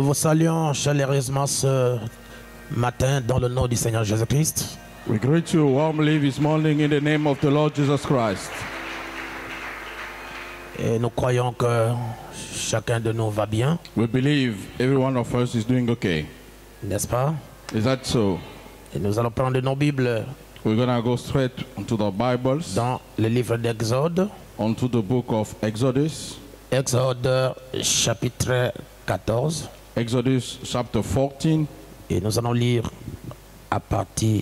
vous saluons chaleureusement ce matin dans le nom du Seigneur Jésus-Christ. We greet you warmly this morning in the name of the Lord Jesus Christ. Et nous croyons que chacun de nous va bien. We believe every one of us is doing okay. N'est-ce pas? Is that so? Et nous allons prendre nos Bibles We're going to go straight into the Bibles, dans le livre d'Exode. onto the book of Exodus. Exode chapitre 14. Exodus chapter 14. Et nous allons lire à partir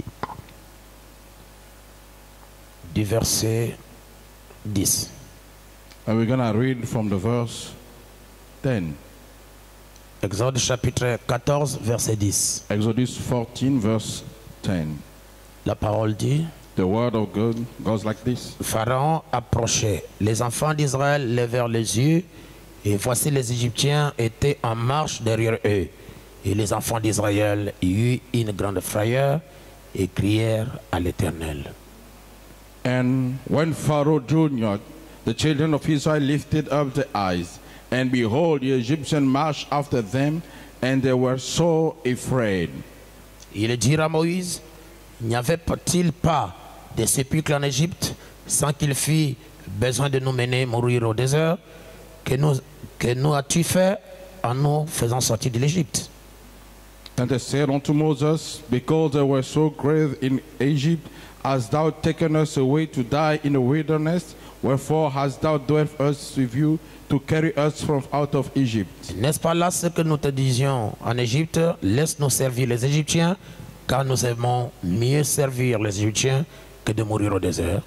du verset 10. And we're going to read from the verse 10. Exode chapitre 14, verset 10. Exodus 14 verse 10. La parole dit: The word of God goes like this. Pharaon approchait. Les enfants d'Israël levèrent les yeux, et voici les Égyptiens étaient en marche derrière eux. Et les enfants d'Israël eurent une grande frayeur et crièrent à l'Éternel. And when Pharaoh drew near, the children of Israel lifted up their eyes, and behold, the Egyptians marched after them, and they were so afraid. Il dit à Moïse: n'y avait-il pas de sépulcres en Égypte sans qu'il fît besoin de nous mener mourir au désert? Que nous as-tu fait en nous faisant sortir de l'Égypte? And they said unto Moses, because they were so grave in Egypt, hast thou taken us away to die in the wilderness? Wherefore hast thou dwelt us with you to carry us from out of Egypt? N'est-ce pas là ce que nous te disions en Égypte? Laisse-nous servir les Égyptiens, car nous aimons mieux servir les Égyptiens que de mourir au désert.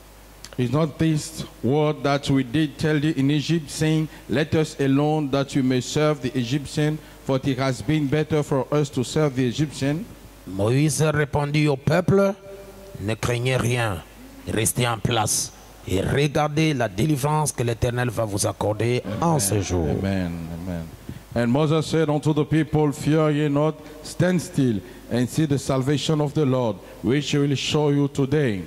Is not this word that we did tell thee in Egypt, saying, let us alone that we may serve the Egyptian, for it has been better for us to serve the Egyptian? Moïse répondit au peuple: ne craignez rien, restez en place et regardez la délivrance que l'Éternel va vous accorder en ce jour. Amen, amen. And Moses said unto the people, fear ye not, stand still, and see the salvation of the Lord, which he will show you today.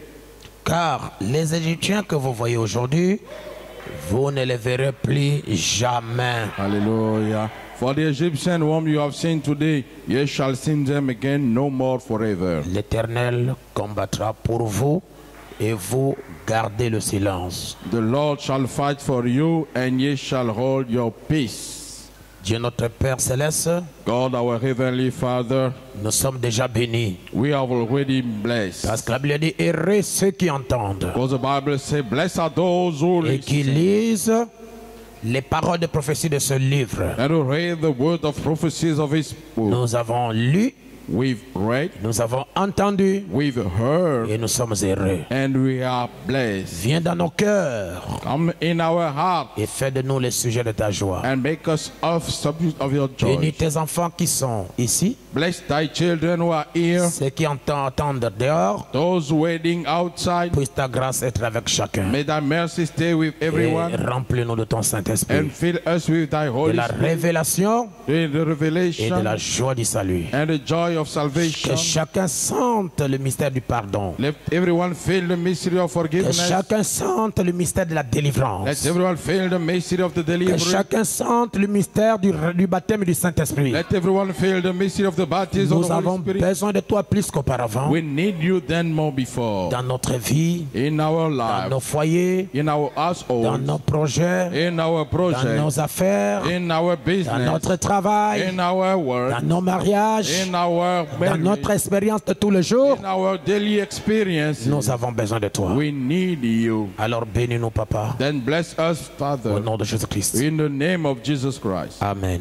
Car les Égyptiens que vous voyez aujourd'hui, vous ne les verrez plus jamais. Hallelujah. For the Egyptian whom you have seen today, ye shall see them again no more forever. L'Éternel combattra pour vous et vous gardez le silence. The Lord shall fight for you, and ye shall hold your peace. Dieu notre Père Céleste, God our Heavenly Father, nous sommes déjà bénis. we are already blessed. Parce que la Bible dit: heureux ceux qui entendent Because the Bible says, blessed are those who et qui listen lisent les paroles de prophétie de ce livre. and who read the word of prophecies of his book. Nous avons lu, We've read, nous avons entendu we've heard, et nous sommes heureux. and we are blessed. Viens dans nos cœurs Come in our heart et fais de nous les sujets de ta joie. and make us of subject of your joy. Bénis tes enfants qui sont ici, Bless thy children who are here, ceux qui entendent dehors. those waiting outside. Puisse ta grâce être avec chacun. May thy mercy stay with Et everyone, remplis-nous de ton Saint-Esprit, and fill us with thy de Holy la Spirit, révélation the et de la revelation joie du salut. and the joy of Que salvation. chacun sente le mystère du pardon. Let everyone feel the mystery of Que forgiveness. chacun sente le mystère de la délivrance. Let everyone feel the mystery of the Que deliverance. chacun sente le mystère du baptême et du Saint-Esprit. Let everyone feel the mystery of the baptism of Nous the avons Holy Spirit. besoin de toi plus qu'auparavant. We need you than more before. Dans notre vie, In our dans nos lives, foyers, in our dans households, nos projets, in our dans projects, nos affaires, in our dans business, notre travail, in our work, dans nos mariages, in our dans marriage, notre expérience de tous les jours. in our daily experience. Nous avons besoin de toi. We need you. Alors bénis-nous, Papa, Then bless us, au Father, nom de Jésus-Christ. in the name of Jesus Christ. Amen.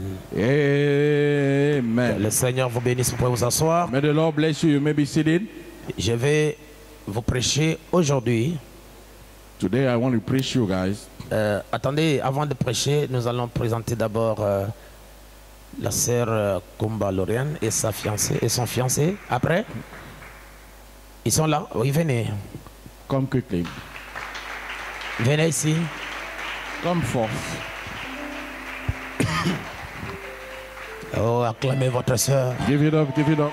Amen. Le Seigneur vous bénisse, vous pouvez vous asseoir. May the Lord bless you. You may be seated. Je vais vous prêcher aujourd'hui. Today I want to preach you guys. Attendez, avant de prêcher, nous allons présenter d'abord la sœur Kumba Lauriane et sa fiancée et son fiancé. Après, ils sont là. Oui, venez. Come quickly. Venez ici. Come forth. Oh, acclamez votre sœur. Give it up. Give it up.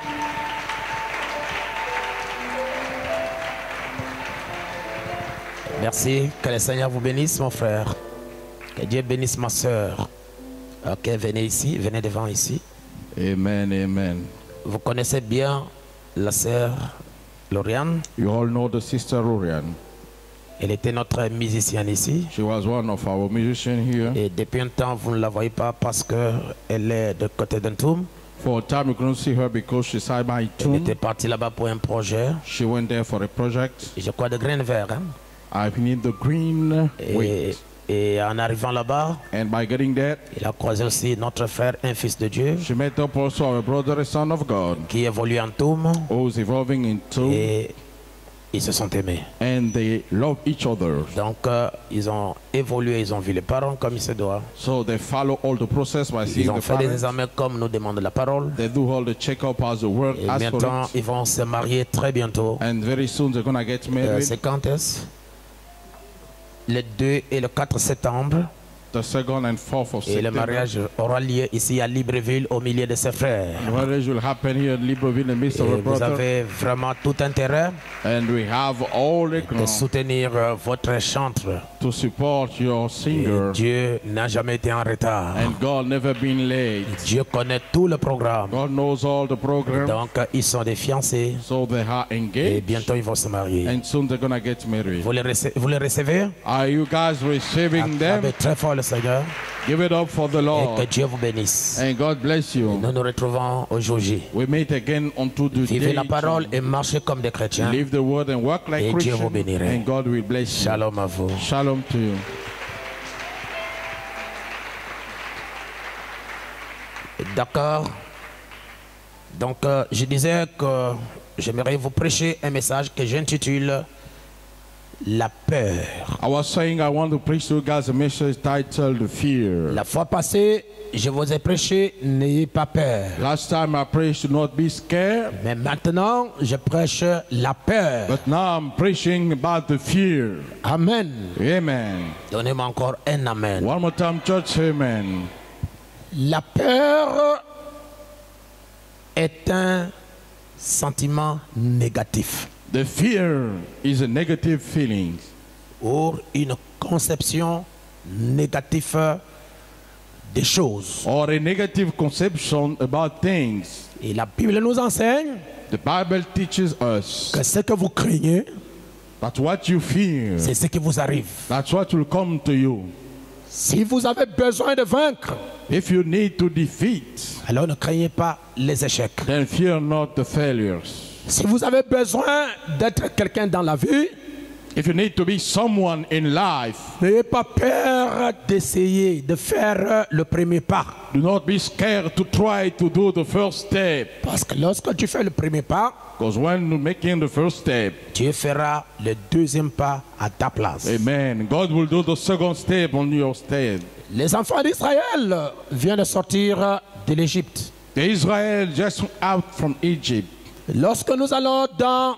Merci. Que le Seigneur vous bénisse, mon frère. Que Dieu bénisse ma sœur. Ok, venez ici. Venez devant ici. Amen, amen. Vous connaissez bien la sœur Lauriane. You all know the sister Lauriane. Elle était notre musicienne ici. She was one of our musicians here. Et depuis un temps, vous ne la voyez pas parce qu'elle est de côté d'Entoum. For a time, you couldn't see her because she's side by Elle tomb. était partie là-bas pour un projet. She went there for a project. Je crois de graines verts. Hein? I need the green wheat. Et en arrivant là-bas, And by getting that, il a croisé aussi notre frère, un fils de Dieu, she met up also our brother, a son of God, qui évolue en Toum. who's evolving in tomb. Et ils se sont aimés. And they love each other. Donc, ils ont évolué, ils ont vu les parents comme il se doit. So they follow all the process by seeing Ils ont the fait des parents. examens comme nous demande la parole. They do all the check-up as the word Et asks for maintenant, it. ils vont se marier très bientôt. And very soon they're gonna get married. C'est quand est-ce? Le 2 et le 4 septembre. The 2nd and 4th of Et le September. mariage aura lieu ici à Libreville au milieu de ses frères. The marriage will happen here in Libreville in the midst of Et our vous brother. avez vraiment tout intérêt And we have all the de ground soutenir votre chantre. to support your Et singer. Dieu n'a jamais été en retard. And God never been late. Dieu connaît tout le programme. God knows all the program. Donc, ils sont des fiancés. So they are Et engaged. bientôt, ils vont se marier. And soon they're gonna get married. Vous les recevez? Are you guys receiving them? Acclamez très fort le Seigneur. Give it up for the Et que Lord. Dieu vous bénisse. And God bless you. Nous nous retrouvons au jour J. We meet again onto the Vivez day. la parole et marchez comme des chrétiens. Live the word and work like Et Dieu vous Christians. bénira. And God will bless you. Shalom à vous. Shalom to you. D'accord. Donc, je disais que j'aimerais vous prêcher un message que j'intitule La peur. I was saying I want to preach to you guys a message titled Fear. La fois passée, je vous ai prêché N'ayez pas peur. Last time I preached to not be scared, Mais maintenant, je prêche la peur. but now I'm preaching about the fear. Amen. Amen. Donnez-moi encore un amen. One more time, church, amen. La peur est un sentiment négatif The fear is a negative feeling ou une conception négative des choses. or a negative conception about things. Et la Bible nous enseigne The Bible teaches us que ce que vous craignez, that what you fear, c'est ce qui vous arrive. that's what will come to you. Si vous avez besoin de vaincre, If you need to defeat, alors ne craignez pas les échecs. then fear not the failures. Si vous avez besoin d'être quelqu'un dans la vie, If you need to be someone in life, n'ayez pas peur d'essayer de faire le premier pas. do not be scared to try to do the first step. Parce que lorsque tu fais le premier pas, Because when you're making the first step, Dieu fera le deuxième pas à ta place. amen, God will do the second step on your step. Les enfants d'Israël viennent de sortir de l'Égypte. The Israel just out from Egypt. Lorsque nous allons dans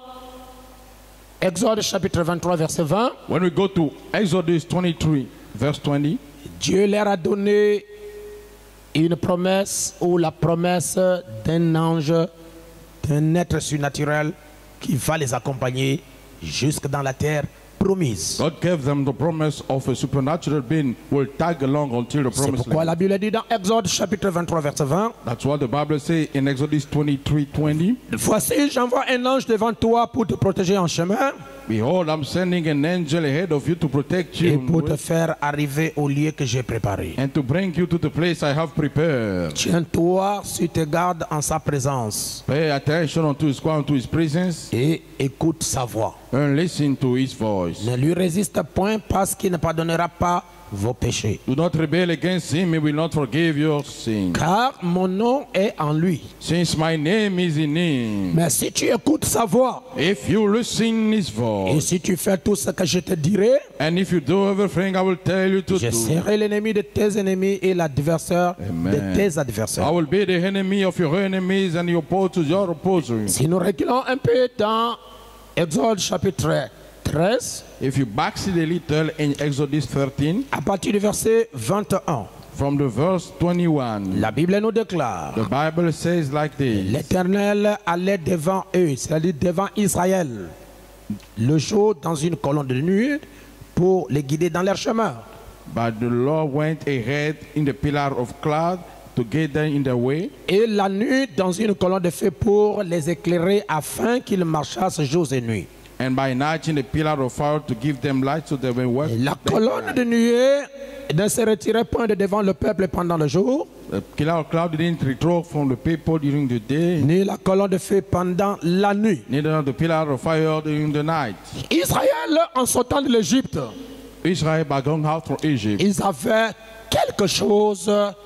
Exode chapitre 23 verset 20, When we go to Exodus 23, verse 20, Dieu leur a donné une promesse ou la promesse d'un ange, d'un être surnaturel qui va les accompagner jusque dans la terre promise. God gave them the promise of a supernatural being will tag along until the C'est promised pourquoi land. la Bible dit dans Exode chapitre 23 verset 20, That's what the Bible says in Exodus 23, 20. voici j'envoie un ange devant toi pour te protéger en chemin Behold, I'm sending an angel ahead of you to protect et you pour te faire arriver au lieu que j'ai préparé. and to bring you to the place I have prepared. Tiens-toi sur tes gardes en sa présence Pay attention unto his quiet, unto his presence, et écoute sa voix. and listen to his voice. Ne lui résiste point parce qu'il ne pardonnera pas vos péchés. Do not rebel against him, he will not forgive your sin. Car mon nom est en lui. Since my name is in him, Mais si tu écoutes sa voix if you listen his et voice, si tu fais tout ce que je te dirai, and if you do everything I will tell you to je do, serai l'ennemi de tes ennemis et l'adversaire Amen. de tes I adversaires. will be the enemy of your enemies and your opposers your opposers. Si nous reculons un peu dans Exode chapitre 13, If you backseat a little in Exodus 13, à partir du verset 21, from the verse 21, la Bible nous déclare: the Bible says like this. l'Éternel allait devant eux, c'est-à-dire devant Israël, le jour dans une colonne de nuit pour les guider dans leur chemin. But the Lord went ahead in the pillar of cloud to get them in their way, et la nuit dans une colonne de feu pour les éclairer afin qu'ils marchassent jour et nuit. and by night in a pillar of fire to give them light so they may work. Et la colonne de nuée ne se retirait point de devant le peuple pendant le jour, The pillar of cloud didn't withdraw from the people during the day, ni la colonne de feu pendant la nuit. neither the pillar of fire during the night. Israël, en sortant de l'Égypte, Israel, by going out from Egypt, ils avaient quelque chose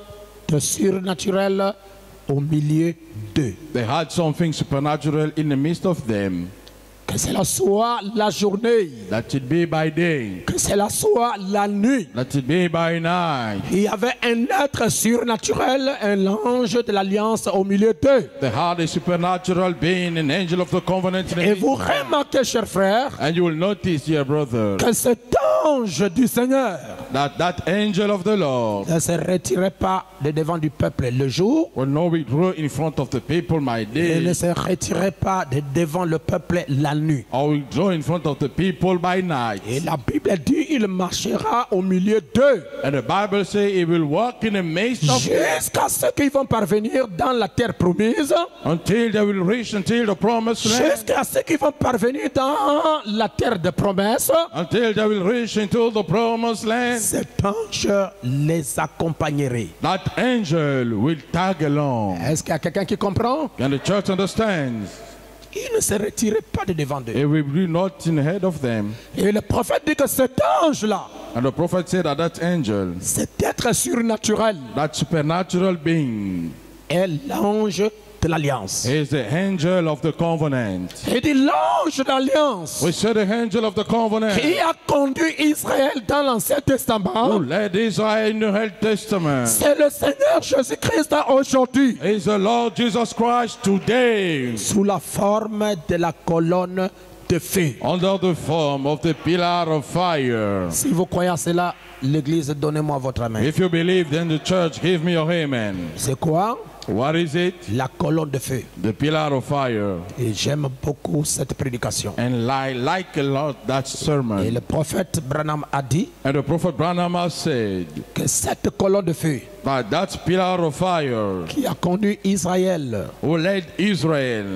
de surnaturel au milieu d'eux. they had something supernatural in the midst of them. Que cela soit la journée, That it be by day, que cela soit la nuit. that it be by night. Il y avait un être surnaturel, un ange de l'alliance au milieu d'eux. They had a supernatural being, an angel of the covenant. In the Et midst vous of them. remarquez, chers frères, And you will notice, dear brother, que cet ange du Seigneur that angel of the Lord ne se retirait pas de devant du peuple le jour, will not withdraw in front of the people my et day, ne se retirait pas de devant le peuple la nuit. or withdraw in front of the people by night. Et la Bible dit, il marchera au milieu d'eux, And the Bible says he will walk in the midst of them jusqu'à ce qu'ils vont parvenir dans la terre promise, until they will reach until the promised land, jusqu'à ce qu'ils vont parvenir dans la terre de promesse. until they will reach into the promised land. Cet ange les accompagnerait. That angel will tag along. Est-ce qu'il y a quelqu'un qui comprend? And the church understands. Il ne se retirait pas de devant d'eux. It will be not in ahead of them. Et le prophète dit que cet ange-là, And the prophet said that that angel, cet être surnaturel, that supernatural being, est l'ange de l'alliance. is the angel of the covenant. Il dit l'ange de l'alliance We say the angel of the covenant qui a conduit Israël dans l'Ancien who Testament. led Israel in the Old Testament. C'est le Seigneur Jésus-Christ aujourd'hui, Is the Lord Jesus Christ today, sous la forme de la colonne de feu. under the form of the pillar of fire. Si vous croyez à cela, l'Église, donnez-moi votre main. If you believe, then the church, give me your amen. C'est quoi? What is it? La colonne de feu. The pillar of fire. Et j'aime beaucoup cette prédication. And I like a lot that Et sermon. le prophète Branham a dit And the prophet Branham has said que cette colonne de feu that pillar of fire qui a conduit Israël who led Israel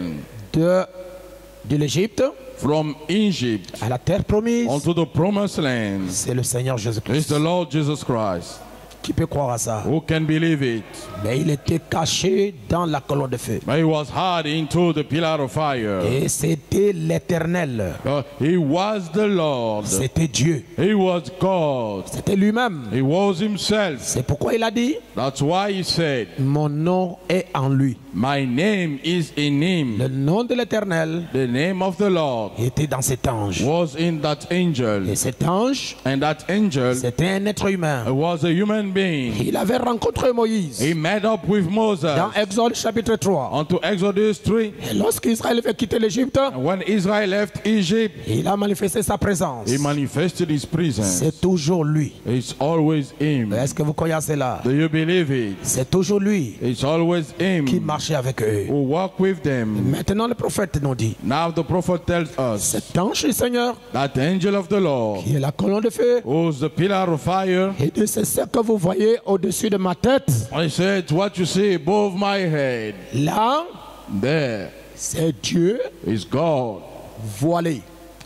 de l'Égypte from Egypt à la terre promise, onto the promised land c'est le Seigneur is Jésus-Christ. the Lord Jesus Christ. Qui peut croire à ça? Who can believe it? Mais il était caché dans la colonne de feu. But he was hard into the pillar of fire. Et c'était l'Éternel. He was the Lord. C'était Dieu. He was God. C'était lui-même. He was himself. C'est pourquoi il a dit, That's why he said, mon nom est en lui. my name is in him. Le nom de l'Éternel The name of the Lord était dans cet ange. was in that angel. Et cet ange, And that angel c'était un être humain. was a human being. Il avait rencontré Moïse He met up with Moses dans Exode chapitre 3. onto Exodus 3. Et lorsqu'Israël avait quitté l'Égypte, And when Israel left Egypt, il a manifesté sa présence. he manifested his presence. C'est toujours lui. It's always him. Est-ce que vous croyez à cela? Do you believe it? C'est toujours lui It's always him qui marchait avec eux. who walk with them. Maintenant, le prophète nous dit, Now the prophet tells us cet ange du Seigneur, that the angel of the Lord, qui est la colonne de feu, who's the pillar of fire, et dit, c'est ce que vous voyez au-dessus de ma tête. I said, what you see above my head, Là, there c'est Dieu is God, voilé.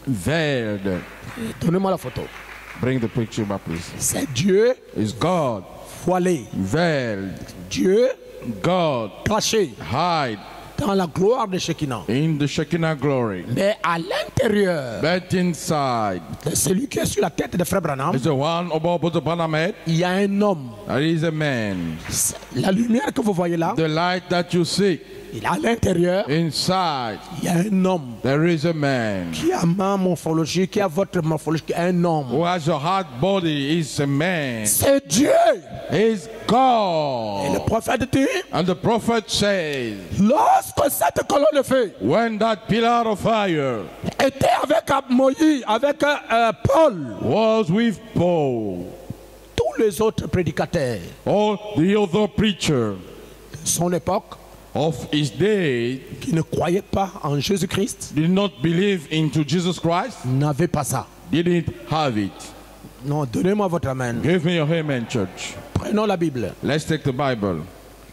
veiled. Donnez-moi la photo. Bring the picture back, please. C'est Dieu Is God, voilé. veiled. Dieu God, caché hide dans la gloire de Shekinah. in the Shekinah glory. Mais à l'intérieur But inside de celui qui est sur la tête de Frère Branham, is the one above the Branham head. il y a un homme. There is a man. La lumière que vous voyez là, The light that you see à l'intérieur, inside, il y a un homme there is a man qui a ma morphologie, qui a votre morphologie, qui est un homme. who has a hard body. Is a man. C'est Dieu. Is Et le God. prophète dit, And the prophet says, lorsque cette colonne de feu when that pillar of fire était avec Moïse, avec Paul, was with Paul, tous les autres prédicateurs all the other preacher de son époque of his day qui ne croyaient pas en Jésus-Christ did not believe into Jesus Christ, n'avaient pas ça. didn't have it. Non, donnez-moi votre main. Give me your amen, church. Prenons la Bible. Let's take the Bible.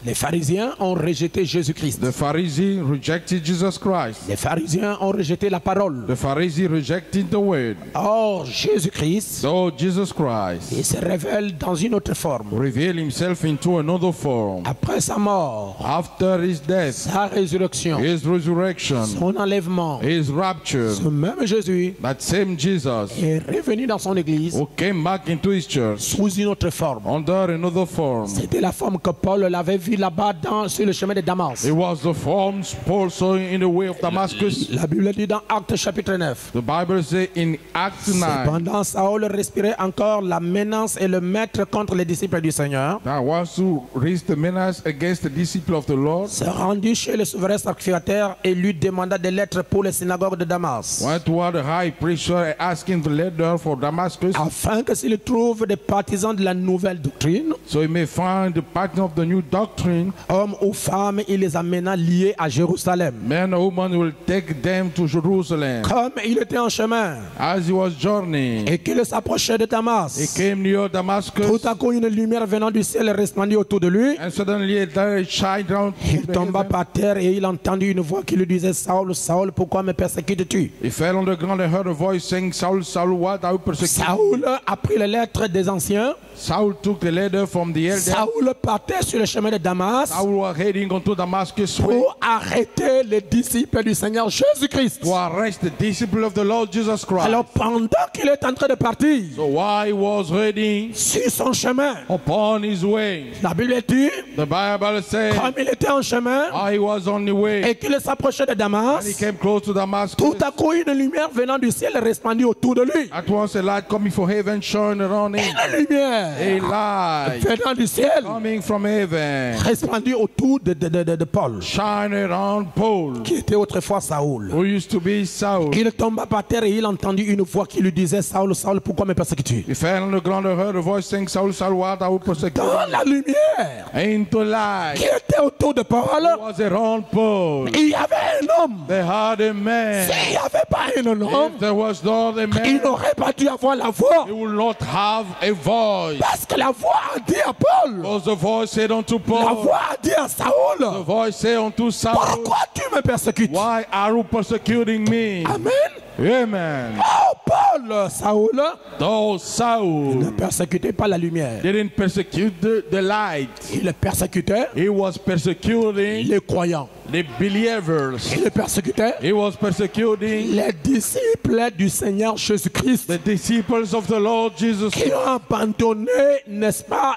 Les pharisiens ont rejeté Jésus-Christ. The Pharisees rejected Jesus Christ. Les pharisiens ont rejeté la parole. The Pharisees rejected the word. Or, Jésus-Christ, So Jesus Christ il se révèle dans une autre forme. revealed himself into another form. Après sa mort, After his death, sa résurrection, his resurrection, son enlèvement, his rapture, ce même Jésus that same Jesus est revenu dans son église who came back into his church sous une autre forme. under another form. C'était la forme que Paul l'avait vue là-bas sur le chemin de Damas. It was the form Paul saw in the way of Damascus. La Bible dit dans Actes chapitre 9. The Bible says in Acts 9 Cependant, Saül respirait encore la menace et le maître contre les disciples du Seigneur. that was to raise the menace against the disciple of the Lord. Se rendit chez le souverain sacrificateur et lui demanda des lettres pour les synagogues de Damas, Went toward the high priest asking the leader for Damascus, afin que s'il trouve des partisans de la nouvelle doctrine, so he may find the pattern of the new doctrine. hommes ou femmes, il les amena liés à Jérusalem. Men or women will take them to Jerusalem. Comme il était en chemin As he was journeying, et qu'il s'approchait de he Damas, came near tout Damascus, à coup une lumière venant du ciel resplendit autour de lui. and suddenly a light shined down. Il tomba par terre et il entendit une voix qui lui disait: Saül, Saül, pourquoi me persécutes-tu? He fell on the ground and heard a voice saying, Saul, Saul, why thou persecutest me? Saül a pris les lettres des anciens. Saul took the letter from the elder. Saül partait sur le chemin de Damas Saul was heading onto Damascus way pour arrêter les disciples du Seigneur Jésus-Christ. to arrest the disciple of the Lord Jesus Christ. Alors pendant qu'il est en train de partir So while he was heading sur son chemin, upon his way, la Bible dit, the Bible says, comme il était en chemin while he was on the way, et qu'il s'approchait de and he Damas, came close to Damascus, tout à coup une lumière venant du ciel resplendit autour de lui. at once a light coming from heaven shone around him. Une lumière A light venant du ciel coming from heaven resplendit autour de Paul, shine around Paul, qui était autrefois Saül. who used to be Saul. Il tomba par terre et il entendit une voix qui lui disait: Saül, Saül, pourquoi me persécutes-tu? He fell on the ground and heard a voice saying, Saul, Saul, why thou persecutest Dans me? la lumière Into light qui était autour de Paul, was around Paul. il y avait un homme. They had a man. S'il n'y avait pas un homme, If there was not a il man, n'aurait pas dû avoir la voix. he would not have a voice. Parce que la voix a dit à Paul, Because the voice said unto la Paul, voix a dit à the Saül: voice said unto Saul, pourquoi tu me persécutes? why are you persecuting me? Amen. Amen. Oh Paul, Saül Though ne Saul persécutait pas la lumière. didn't persecute the light, Il persécutait he was persecuting les croyants. the believers. Il persécutait He was persecuting les disciples du Seigneur Jésus-Christ the disciples of the Lord Jesus qui ont abandonné, n'est-ce pas,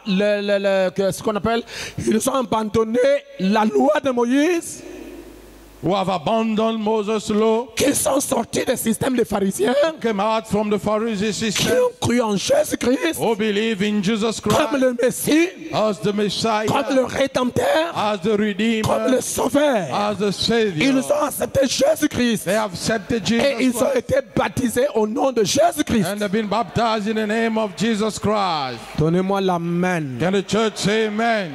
ce qu'on appelle, ils ont abandonné la loi de Moïse, who have abandoned Moses' law, qui sont sortis du système des pharisiens, came out from the Pharisee qui system, ont cru en Jésus-Christ who believe in Jesus comme Christ le Messie, as the Messiah, comme le Rédempteur, as the comme Redeemer, le Sauveur. as the Savior. Ils ont accepté Jésus-Christ They have accepted et ils Jesus ont Christ été baptisés au nom de Jésus-Christ. and have been baptized in the name of Jesus Christ. Donnez-moi l'amen. Can the church say amen?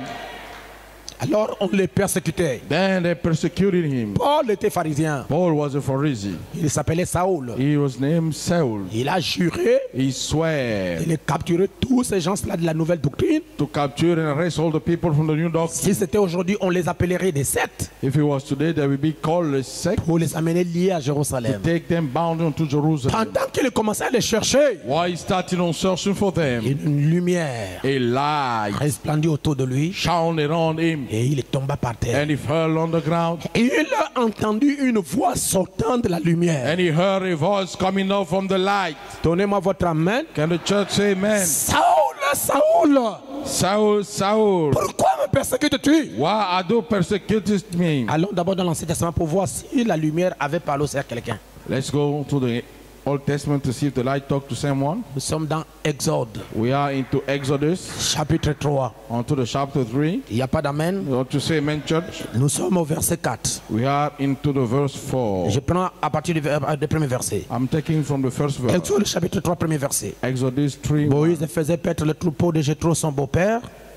Alors on les persécutait. Then they persecuted him. Paul était pharisien. Paul was a Pharisee. Il s'appelait Saül. He was named Saul. Il a juré, He swore il a capturé tous ces gens-là de la nouvelle doctrine. to capture and arrest all the people from the new doctrine. Si c'était aujourd'hui, on les appellerait des sectes If it was today, they would be called a sect, pour les amener liés à Jérusalem. take them bound unto Jerusalem. Pendant qu'il commençait à les chercher, While he started on searching for them, une lumière a light resplendit autour de lui shone around him, et il tomba par terre. and he fell on the ground, Il a entendu une voix sortant de la lumière. and he heard a voice coming out from the light. Donnez-moi votre amen. Can the church say amen? Saül, Saül, Saul, Saul, pourquoi me persécutes-tu? why are you persecuting me? Allons d'abord dans l'Ancien Testament pour voir si la lumière avait parlé aussi à quelqu'un. Let's go to the Old Testament to see if the light talked to someone. Nous sommes dans Exode, We are into Exodus, chapitre 3. onto the chapter 3. Il n'y a pas d'amen. You want to say amen, church? Nous sommes au verset 4. We are into the verse 4. Je prends à partir du premier verset. I'm taking from the first verse. Exode chapitre 3, premier verset. Exodus 3. Moïse faisait paître le troupeau de Jéthro, son beau-père.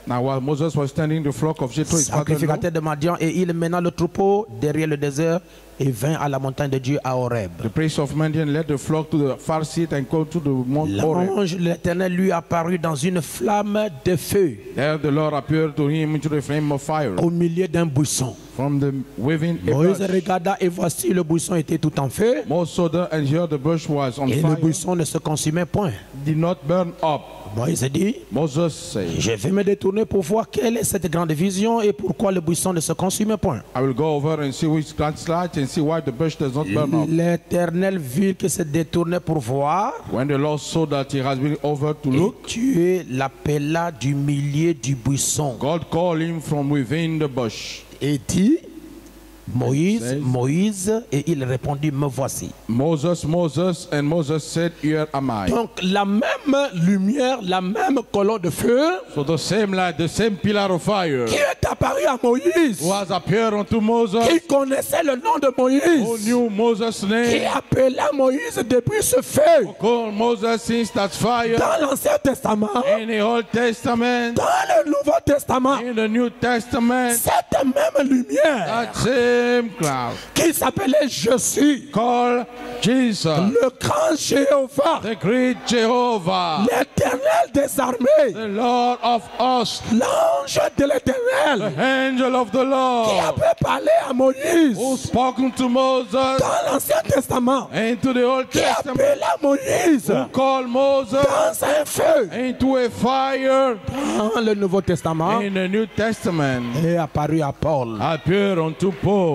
Now while Moses was standing the flock of Jethro, his father-in-law, sacrificateur de Madian, et il mena le troupeau derrière le désert et vint à la montagne de Dieu à Horeb. the priest of Midian led the flock to the far seat and go to the Mount Horeb. L'ange de l'Éternel lui apparut dans une flamme de feu There the Lord appeared to him into the flame of fire au milieu d'un buisson. from the within a Moïse bush. regarda et voici le buisson était tout en feu Moses saw that, and here the bush was on et le fire, buisson ne se consumait point. did not burn up. Moïse dit, Moses said, je vais me détourner pour voir quelle est cette grande vision et pourquoi le buisson ne se consumait point. I will go over and see which God's light and see why the bush does not burn up. L'Éternel vit qu'il se détournait pour voir When the Lord saw that he has been over to et look, Dieu l'appela du milieu du buisson God called him from within the bush. et dit, Moïse, Says- Moïse, et il répondit, me voici. Moses, Moses, and Moses said, here am I. Donc la même lumière, la même colonne de feu So the same light, the same pillar of fire qui est apparue à Moïse, who has appeared unto Moses, qui connaissait le nom de who Moïse, knew Moses' qui name, appela Moïse depuis ce feu called Moses since that fire dans l'Ancien Testament, in the Old Testament, dans le Nouveau Testament, in the New Testament, cette même lumière that same cloud qui s'appelait Je suis, called Jesus, le grand Jéhovah, the great Jehovah, l'Éternel des armées, the Lord of hosts, l'ange de the l'Éternel, angel of the qui Lord, avait parlé à Moïse who spoken to Moses dans l'Ancien Testament, into the Old qui Testament, appela Moïse who called Moses dans un feu into a fire dans le Nouveau Testament in the New Testament, est apparu à Paul. appeared unto Paul.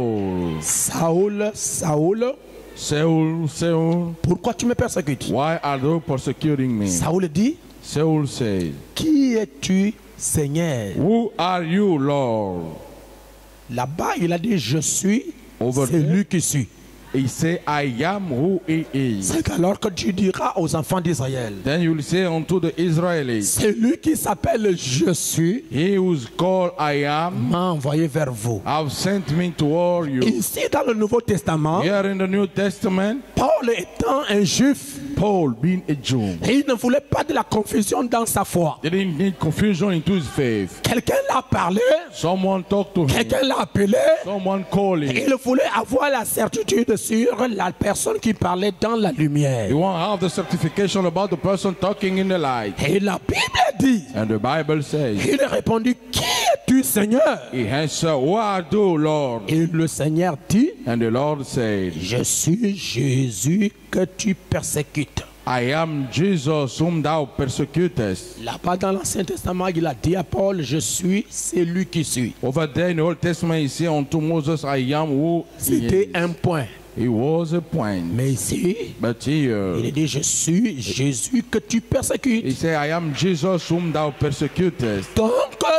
Saoul, Saoul, Saul, Saul, pourquoi tu me persécutes? why are you persecuting me? Saoul dit, Saul said, qui es-tu, Seigneur? who are you, Lord? Là-bas, il a dit, je suis Over c'est there. lui qui suis. He said, I am who he is. C'est alors que tu diras aux enfants d'Israël, Then you will say unto the Israelites, c'est lui qui s'appelle Je suis, he who's called I am, m'a envoyé vers vous. have sent me toward you. Ici, dans le Nouveau Testament, Here in the New Testament, Paul étant un juif, Paul, being a Jew, et il ne voulait pas de la confusion dans sa foi. didn't need confusion into his faith. Quelqu'un l'a parlé, Someone talked to him. quelqu'un l'a appelé, Someone called him. il voulait avoir la certitude sur la personne qui parlait dans la lumière. You won't have the certification about the person talking in the light. Et la Bible dit, And the Bible says, il répondit, qui es-tu, Seigneur? he answered, who art thou, Lord? Et le Seigneur dit, And the Lord said, je suis Jésus que tu persécutes. I am Jesus whom thou persecutest. Là-bas dans l'Ancien Testament, il a dit à Paul, je suis celui qui suis. Over there in the Old Testament, he said unto Moses, I am who he C'était is. un point. It was a point. Mais ici, But il here, a dit, je suis Jésus que tu he persécutes. said, I am Jesus whom thou persecutest. Donc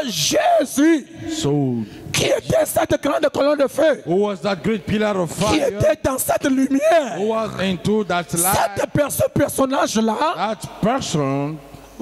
Jésus, So, qui était cette grande colonne de feu, who was that great pillar of qui fire? était dans cette lumière, Who was into that light? ce personnage-là, That person,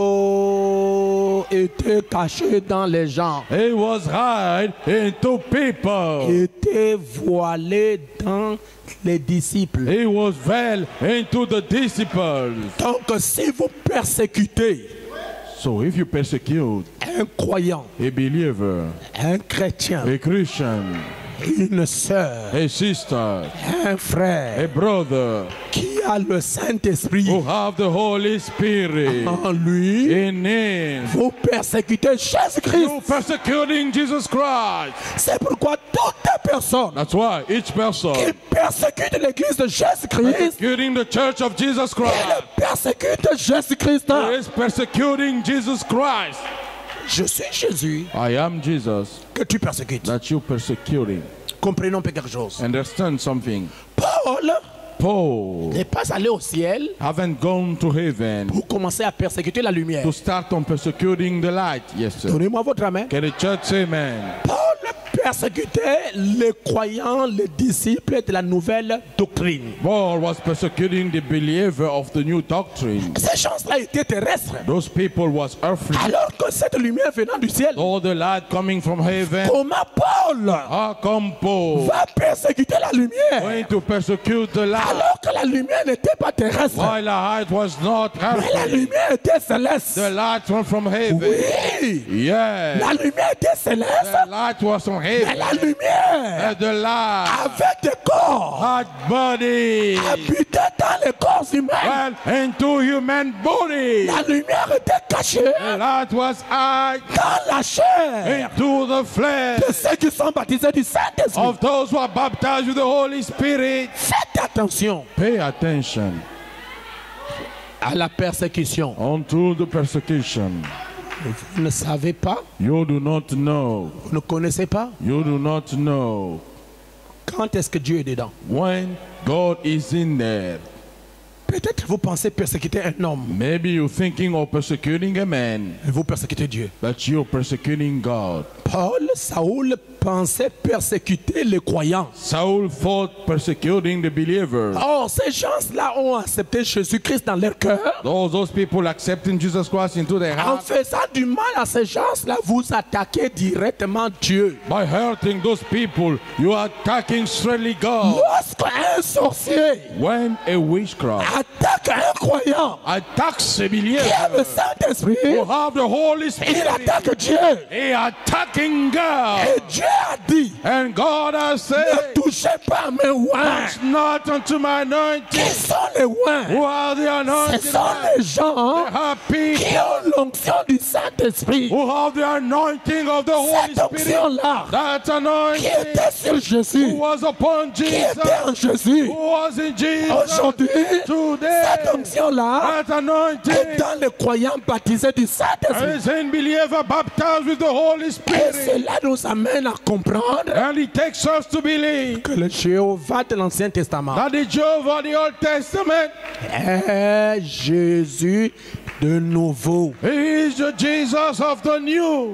était caché dans les gens, he was hide into people. était voilé dans les disciples. He was veiled into the disciples. Donc si vous persécutez So if you persecute un croyant, a believer, un chrétien, a Christian, une sœur, a sister, un a frère brother qui a le Saint-Esprit who have the Holy Spirit en lui, in him, vous persécutez you Jésus-Christ. persecuting Jesus Christ. C'est pourquoi toute personne That's why each person qui persécute l'église de Jésus-Christ, persecuting the church of Jesus Christ il persécute Jésus-Christ. is persecuting Jesus Christ. Je suis Jésus I am Jesus que tu persécutes. that you persecuting. Comprenons quelque chose. Understand something. Paul Paul n'est pas allé au ciel haven't gone to heaven pour commencer à persécuter la lumière. to start on persecuting the light. Yes, sir. Donnez-moi votre main. Can the church say amen? Paul persécutait les croyants, les disciples de la nouvelle doctrine. Paul was persecuting the believer of the new doctrine. Ces gens-là étaient terrestres. Those people was earthly. Alors que cette lumière venant du ciel, All the light coming from heaven. comment Paul How come Paul va persécuter la lumière going to persecute the light alors que la lumière n'était pas terrestre, while the light was not mais la earthly? lumière était céleste? The light was from heaven. Oui, Yes. la lumière était céleste, The light was from mais heaven. la lumière And the light avec des corps had body. habitait dans les corps humains. Well, into human body. La lumière était cachée The light was hid dans la chair into the flesh de ceux qui sont baptisés du Saint-Esprit. of those who are baptized with the Holy Spirit. Faites attention Pay attention à la persécution. unto the persecution. Vous ne savez pas, You do not know. vous ne connaissez pas You do not know quand est-ce que Dieu est dedans. when God is in there. Peut-être vous pensez persécuter un homme, Maybe you're thinking of persecuting a man, et vous persécutez Dieu. but you're persecuting God. Paul, Saoul pensait persécuter les croyants. Saul thought persecuting the believers. Or, ces gens-là ont accepté Jésus-Christ dans leur cœur. Those people accepting Jesus Christ into their En heart. faisant du mal à ces gens-là, vous attaquez directement Dieu. By hurting those people, you are attacking straightly God. Lorsqu'un sorcier When a witchcraft attaque un croyant attacks a qui a le believer Saint-Esprit, who have the Holy il Spirit, attaque Dieu. he attacking God. Et Dieu a dit, And God has ne said, touchez pas mes oins. touch not unto my Qui anointing. sont les oins? Who are the Ce anointed sont ones? les gens The happy qui ont l'onction du Saint-Esprit. who have the anointing of the Holy Cette Spirit. onction-là That qui anointing était sur Jésus, who was upon qui Jesus, était en Jésus, who was in Jesus. aujourd'hui, cette Today, onction-là that est anointing dans les croyants baptisés du Saint-Esprit. is in believer baptized with the Holy Et Spirit. cela nous amène à comprendre And it takes us to believe que le Jéhovah de l'Ancien Testament that the Jehovah of the Old Testament est Jésus de nouveau. is the Jesus of the new,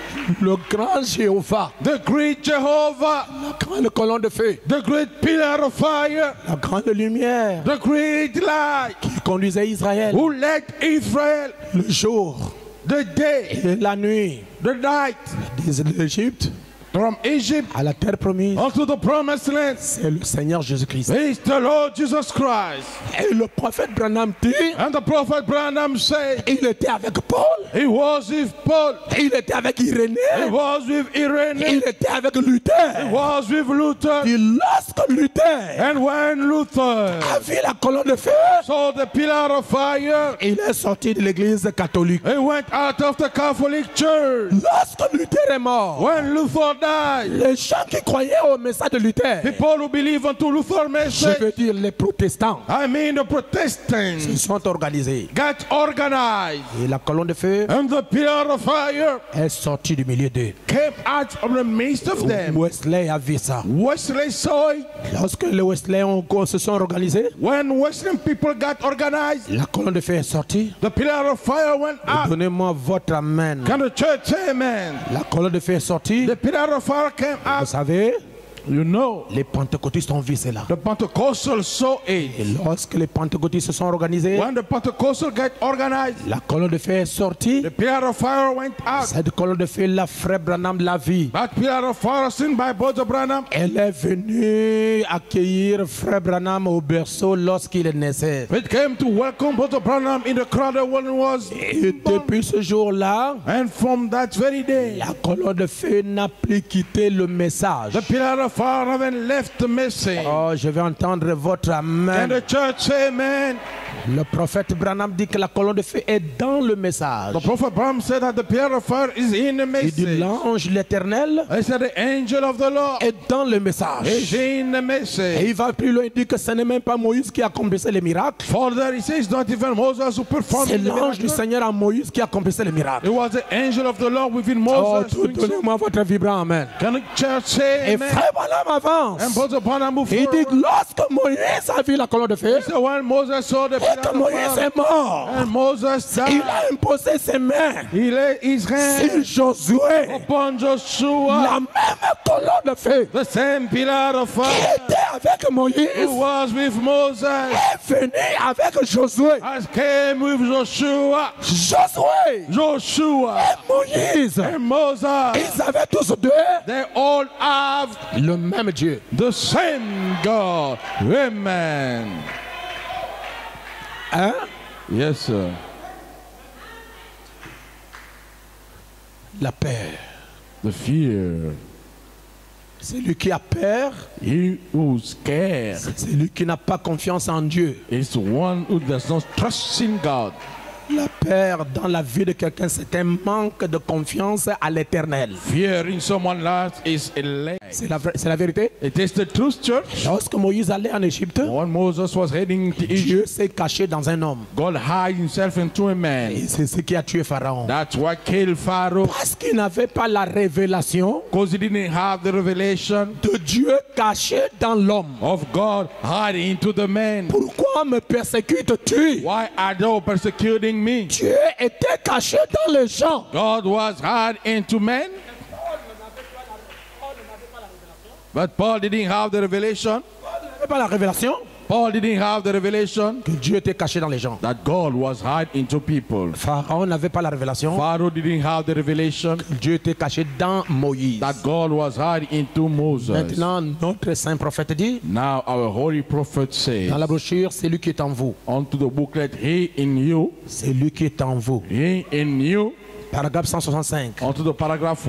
Le grand Jéhovah, the great Jehovah, la grande colonne de feu, the great pillar of fire, la grande lumière the great light qui conduisait Israël who led Israel le jour the day, et la nuit the night de l'Égypte from Egypt à la terre promise. unto the promised land. C'est le Seigneur Jésus-Christ. Is the Lord Jesus Christ. Et le prophète Branham dit, And the prophet Branham said il était avec Paul, he was with Paul, il était avec he Irénée, was with il Irenaeus, était avec he Luther. was with Luther. Et lorsque Luther And when Luther a vu la colonne de feu, saw the pillar of fire, il est sorti de l'église catholique. he went out of the Catholic Church. Lorsque Luther est mort, When Luther died, les gens qui croyaient au message de Luther, people who believe unto Luther's je message, veux dire les protestants, I mean the se Protestants, sont organisés. got organized. Et la colonne de feu And the pillar of fire est sortie du milieu d'eux. came out from the midst of them. Wesley a vu ça. Wesley saw it. Lorsque les Wesley se sont organisés, When Western people got organized, la colonne de feu est sortie. the pillar of fire went out. Donnez-moi votre amen. Can the church say amen? La colonne de feu est sortie. The pillar of fire came Vous out. savez, You know, les pentecôtistes ont vu cela. the Pentecostals saw Et it. lorsque les pentecôtistes se sont organisés, When the Pentecostals get organized, la colonne de feu est sortie. the pillar of fire went out. Cette colonne de feu, la frère Branham l'a vue. That pillar of fire seen by Brother Branham, Elle est venue accueillir frère Branham au berceau lorsqu'il naissait. it came to welcome Brother Branham in the crowd when he was Et born. depuis ce jour-là, And from that very day, la colonne de feu n'a plus quitté le message. the pillar of fire haven't left the message. Oh, je vais entendre votre And amen. the church say amen. Le prophète Branham dit que la colonne de feu est dans le message. The prophet Branham said that the pillar of fire is in the Il dit message. l'ange, l'éternel, I said the angel of the Lord est dans le message. is in the Et message. il va plus loin, il dit que ce n'est même pas Moïse qui accomplissait les miracles. Further, he says not even Moses who performed C'est the l'ange du miracle. Seigneur à Moïse qui accomplissait les miracles. It was the angel of the Lord within Oh, Moses. doing so. donnez-moi votre vibrant amen. Can the church say Et amen? frère Branham avance. And Brother Branham moved Il dit que forward. lorsque Moïse a vu la colonne de feu, So when Moses saw the pillar que Moïse est mort, And Moses il died. a imposé ses mains He laid his sur hand Josué. upon Joshua. La même colonne de feu The same pillar of qui fire était avec Moïse who was with Moses est venu avec Josué. has came with Joshua. Josué Joshua et Moïse, and Moses, ils avaient tous deux they all have le même Dieu. the same God. Amen. Hein? Yes, sir. La peur. The fear. Celui qui a peur, He who's scared c'est celui qui n'a pas confiance en Dieu. is the one who does not trust in God. La peur dans la vie de quelqu'un, c'est un manque de confiance à l'éternel. Fear in someone's life is a lie. C'est la vérité. It is the truth, church. Lorsque Moïse allait en Égypte, When Moses was heading to Egypt, Dieu s'est caché dans un homme. God hid himself into a man. Et c'est ce qui a tué Pharaon. That's what killed Pharaoh. Parce qu'il n'avait pas la révélation Because he didn't have the revelation de Dieu caché dans l'homme. of God hiding into the man. Pourquoi me persécutes-tu? Why are thou persecuting me? Dieu était caché dans les gens. God was hid into man. But Paul didn't have the revelation. Il n'avait pas la révélation Paul didn't have the revelation que Dieu était caché dans les gens. that God was hid into people. Pharaon n'avait pas la révélation Pharaoh didn't have the revelation que Dieu était caché dans Moïse. that God was hid into Moses. Maintenant, notre saint prophète dit, Now our holy prophet says, dans la brochure, c'est lui qui est en vous. unto the booklet, he in you, C'est lui qui est en vous. he in you, Paragraphe 165. unto the paragraph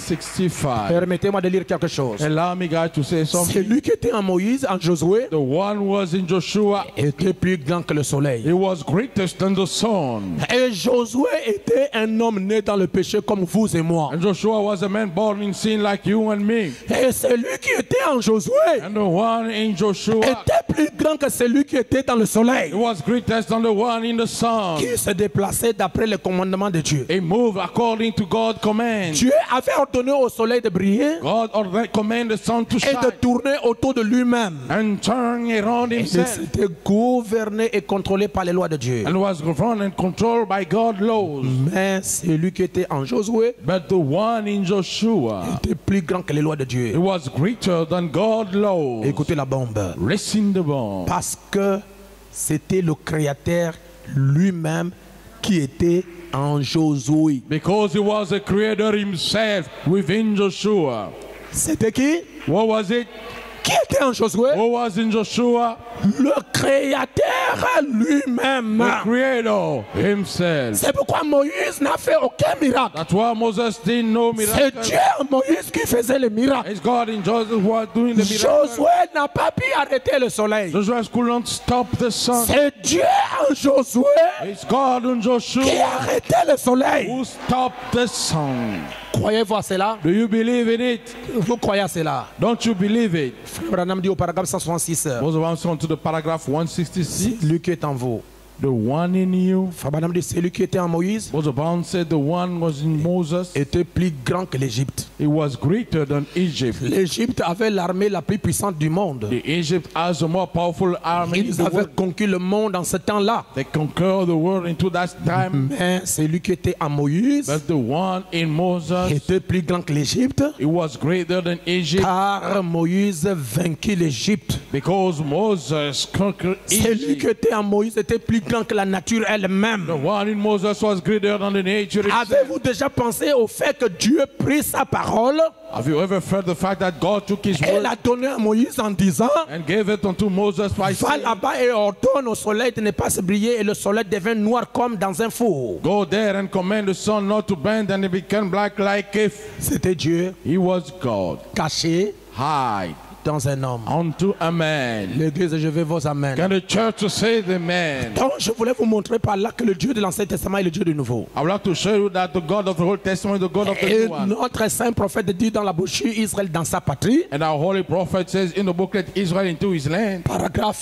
165. Permettez-moi de lire quelque chose. Allow me, God, to say something. Celui qui était en Moïse, en Josué, The one who was in Joshua, était plus grand que le soleil. he was greatest than the sun. Et Josué était un homme né dans le péché comme vous et moi. And Joshua was a man born in sin like you and me. Et celui qui était en Josué And the one in Joshua, était plus grand que celui qui était dans le soleil, he was greatest than the one in the sun. qui se déplaçait d'après le commandement de Dieu. He moved according to God's command. Dieu avait ordonné au soleil de briller God commanded the sun to et shine de tourner autour de lui-même. and turn around Et himself. c'était gouverné et contrôlé par les lois de Dieu. And was governed and controlled by God's laws. Mais celui qui était en Josué But the one in Joshua, était plus grand que les lois de he Dieu. was greater than God's laws. Écoutez la bombe. Listen the bomb. Parce que c'était le Créateur lui-même qui était en Josué. Because he was the creator himself within Joshua. C'était qui? What was it? Qui était en Josué? What was in Joshua? Le Créateur lui-même. The creator himself. C'est pourquoi Moïse n'a fait aucun miracle. That's why Moses didn't know C'est miracle. Dieu en Moïse qui faisait les miracles. It's God in Joseph who was doing the miracle. Josué n'a pas pu arrêter le soleil. Joshua could not stop the sun. C'est Dieu en Josué It's God in qui Joshua a arrêté le soleil. who stopped the sun. Croyez-vous à cela? Do you believe in it? Vous croyez à cela? Don't you believe it? Frère Branham dit au paragraphe 166. Moses went to the paragraph 166. Lui qui est en vous. The one in you. Frère Branham dit celui qui était en Moïse Moses said the one was in Moses. était plus grand que l'Égypte. It was greater than Egypt. L'Égypte avait l'armée la plus puissante du monde. The Egypt has a more powerful army in Ils the avaient world. conquis le monde en ce temps-là. They conquered the world into that time. Mais celui qui était en Moïse But the one in Moses, était plus grand que l'Égypte, it was greater than Egypt car Moïse vainquit l'Égypte. because Moses conquered Celui qui Egypt. était en Moïse était plus grand que la nature The elle-même. one in Moses was greater than the nature itself. Avez-vous déjà pensé au fait que Dieu prit sa parole Have you ever felt the fact that God took his et word l'a donnée à Moïse en disant and gave it unto Moses by va saying, là-bas et ordonne au soleil de ne pas se briller et le soleil devint noir comme dans un four. go there and command the sun not to bend, and it became black like if C'était Dieu he was God. caché Hide dans un homme. unto a man. L'église, je veux vos amens. Can the church say the man? Donc je voulais vous montrer par là que le Dieu de l'Ancien Testament est le Dieu du Nouveau. I would like to show you that the God of the Old Testament is the God of the Et New one. notre saint prophète dit dans la brochure Israël dans sa patrie, And our holy prophet says in the booklet, Israel into his land. paragraphe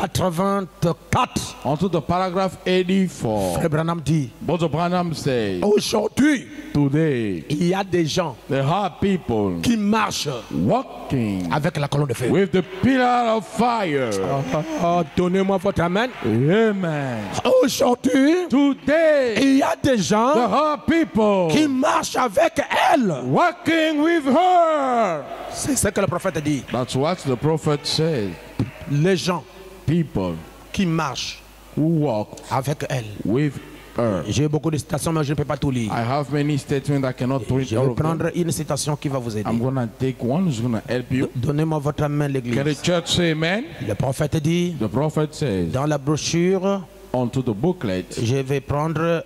84. Onto the paragraph 84. Frère Branham dit, Brother Branham says, aujourd'hui, today il y a des gens there are people qui marchent walking avec la colonne de feu. with the pillar of fire. Donnez-moi votre amen. Amen. Aujourd'hui, Today il y a des there gens are people qui marchent avec elle. walking with her. C'est ce que le prophète dit. That's what the prophet says. Les gens People qui marchent who walk avec elle. with her. J'ai beaucoup de citations, mais je ne peux pas tout lire. I have many statements I cannot print Je all vais of them. prendre une citation qui va vous aider. I'm gonna take one who's gonna help you. Donnez-moi votre main, Can the l'église. church say amen? Le prophète dit, The prophet says, dans la brochure, onto the booklet, je vais prendre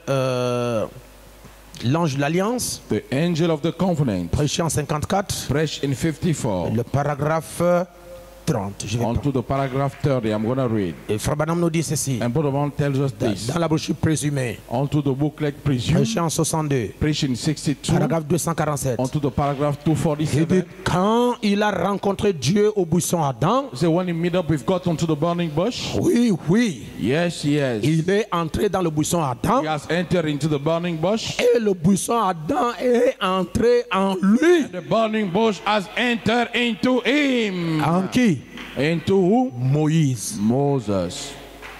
l'ange de l'alliance, the angel of the covenant, prêché en 54, fresh in 54, le paragraphe 30. Je vais prendre. onto the paragraph 30. I'm gonna read. Et Frère Branham nous dit ceci, And Brother Brown tells us this. dans la brochure présumée, Onto the booklet presumed, prêché en 62, preached in 62, paragraphe 247. onto the paragraph Il dit, 247. quand il a rencontré Dieu au buisson Adam, So when he meet up with God onto the burning bush, oui, oui, yes, yes, il est entré dans le buisson Adam he has entered into the burning bush. et le buisson Adam est entré en lui. The burning bush has entered into him. En qui? Into who? Moïse. Moses.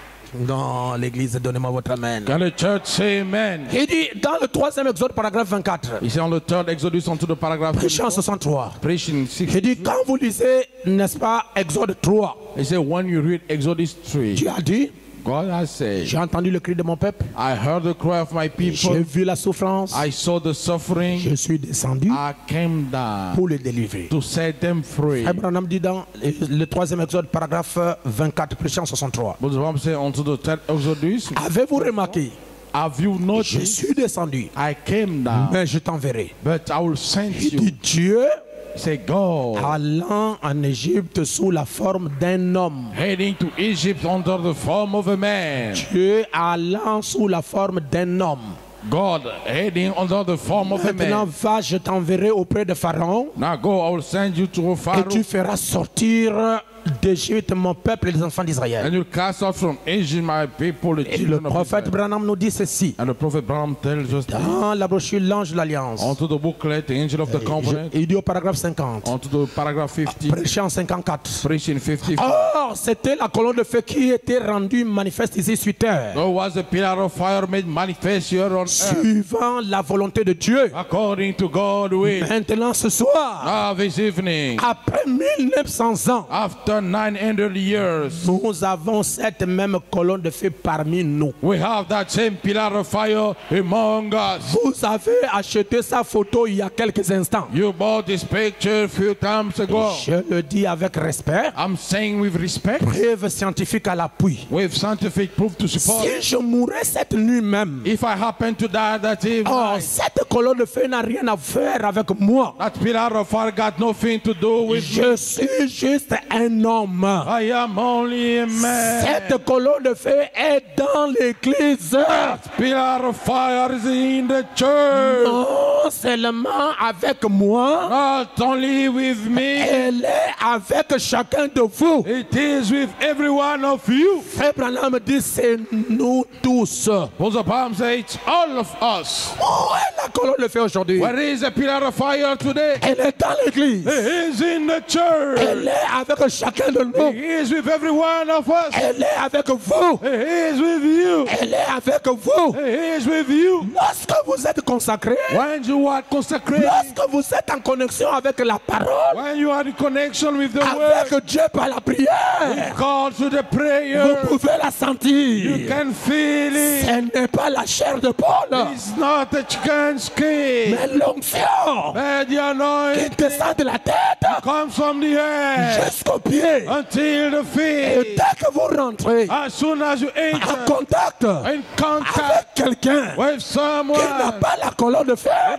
Dans l'église, donnez-moi votre amen. Can the church say amen? Il dit dans le 3e Exode, paragraphe 24, He said on the third Exodus onto the paragraph prêché en 24, 63. preached in Il 60. dit quand vous lisez, n'est-ce pas, Exode 3, He said when you read Exodus 3, Dieu a dit, God has said, j'ai entendu le cri de mon peuple, I heard the cry of my j'ai people, vu la souffrance, I saw the suffering, je suis descendu I came down pour le délivrer. to set them free. Abraham dit dans le 3e Exode, paragraphe 24, prêché en 63. But the Bible says onto the third Exodus, Avez-vous remarqué, have you je noticed? suis descendu, I came down, mais je t'enverrai. but I will send Il you. dit Dieu Say God, allant en Égypte sous la forme d'un homme. heading to Egypt under the form of a man. Dieu allant sous la forme d'un homme. God heading under the form of a Maintenant, man. va, je t'enverrai auprès de Pharaon Now go, I will send you to et Pharaoh, tu feras sortir d'Égypte mon peuple et les enfants d'Israël. and you cast out from Egypt my people, the Et le children of prophète Israel. Branham nous dit ceci. And the prophet Branham tells us this. Dans la brochure L'Ange de l'Alliance, Onto the booklet, the angel of the covenant, il dit au paragraphe 50, onto the paragraph 50, prêché en 54. preached in 54. Or, c'était la colonne de feu qui était rendue manifeste ici sur terre, There was a pillar of fire made manifest here on earth, suivant la volonté de Dieu. according to God will. Maintenant, ce soir, Now this evening, après 1900 ans, after 900 years, nous avons cette même colonne de feu parmi nous. we have that same pillar of fire among us. Vous avez acheté sa photo il y a quelques instants. You bought this picture a few times ago. Je le dis avec respect, I'm saying with respect, preuve scientifique à l'appui. with scientific proof to support. Si je mourais cette nuit même, If I happen to die that evening, cette colonne de feu n'a rien à faire avec moi. that pillar of fire got nothing to do with me. Je suis juste un homme. I am only a man. Cette colonne de feu est dans l'église. Pillar of fire is in the church. Non seulement avec moi, Not only with me, elle est avec chacun de vous. it is with every one of you. Frère Branham dit c'est nous tous. Well, the Bible says it's all of us. Où est la colonne de feu aujourd'hui? Where is the pillar of fire today? Elle est dans l'église. It is in the church. Elle est avec chacun de It nous. is with every one of us. Elle est avec vous. It is with you. Elle est avec vous. It is with you. Lorsque vous êtes consacré, When you are consecrated, lorsque vous êtes en connexion avec la parole, when you are in connection with the word, avec Dieu par la prière, call to the vous prayer, pouvez la sentir. you can feel it. Ce n'est pas la chair de Paul, It's not a chicken skin, mais l'onction but the qui anointing descend de la tête comes from the head jusqu'au pied. until the Et feet. dès que vous rentrez As soon as you en enter contact in contact avec quelqu'un with qui n'a someone pas la colonne de feu, who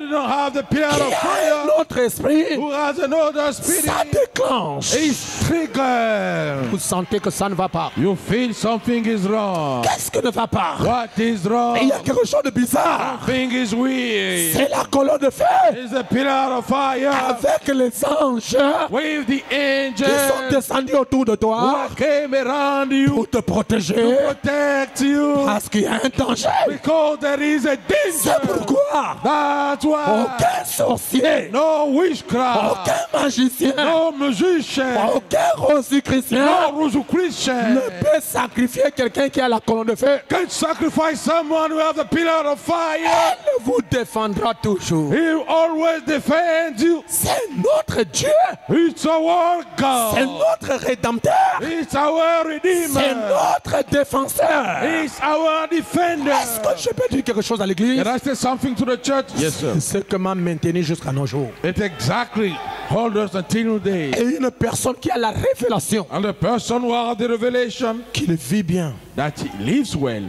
do not have the pillar of fire, l'autre esprit, who has another spirit, ça déclenche. is triggered. Vous sentez que ça ne va pas. You feel something is wrong. Qu'est-ce que ne va pas? What is wrong? Il y a quelque chose de bizarre. Something is weird. C'est la colonne de feu It's the pillar of fire avec les anges with the qui sont angels descendus autour de toi who came around you pour te protéger to protect you parce qu'il y a un danger. because there is a C'est danger. pourquoi That's why aucun sorcier, no witchcraft, aucun magicien, no musician, aucun rosichristien no Rosicrucian ne peut sacrifier quelqu'un qui a la colonne de feu. can sacrifice someone who has the pillar of fire. Il vous défendra toujours. He always defends you. C'est notre Dieu. It's our C'est God. notre rédempteur. It's our C'est Redeemer. notre défenseur. It's our defender. Est-ce que je peux dire quelque chose à l'église? Can I say something to the church? Yes, sir. Ce que m'a maintenu jusqu'à nos jours. It exactly hold us until today. Et une personne qui a la révélation, And the person who has the revelation qu'il vit bien. that he lives well,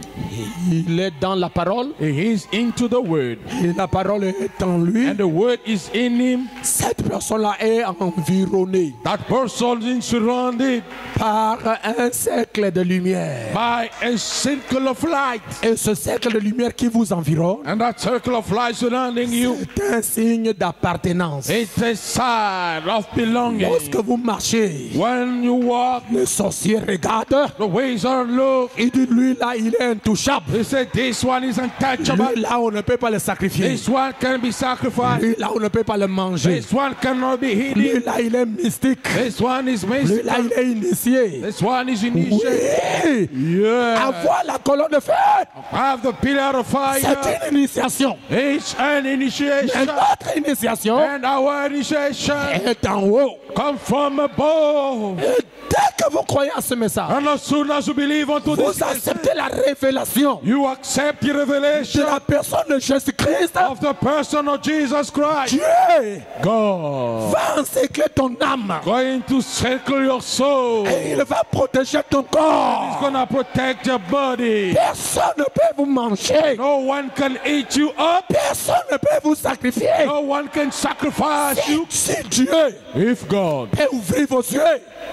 Il est dans la parole he is into the word, et la parole est en lui. and the word is in him. Cette personne-là est environnée That person is surrounded par un cercle de lumière. by a circle of light. Et ce cercle de lumière qui vous environne, And that circle of light surrounding you, c'est un signe d'appartenance. it's a sign of belonging. Lorsque vous marchez, When you walk, le sorcier regarde. the ways are low. Il dit, lui là, il est intouchable. He said, this one is untouchable. Lui là, on ne peut pas le sacrifier. This one can be sacrificed. Lui là, on ne peut pas le manger. This one cannot be Lui hidden. là, il est mystique. This one is Lui là, mystical. il est initié. This one is initiated. Oui. Yeah. Avoir la colonne de feu, Have the pillar of fire. c'est une initiation. It's an Et initiation. notre initiation And our initiation est en haut. come from above. Et dès que vous croyez à ce message, And as soon as you believe unto vous this, acceptez la révélation you accept the de revelation la personne de Jésus-Christ. of the person of Jesus Christ. Dieu God va encercler ton âme. going to circle your soul. Et il va protéger ton corps. He's gonna protect your body. Personne ne peut vous manger. No one can eat you up. Personne ne peut vous sacrifier. No one can sacrifice you. Si Dieu If God peut ouvrir vos yeux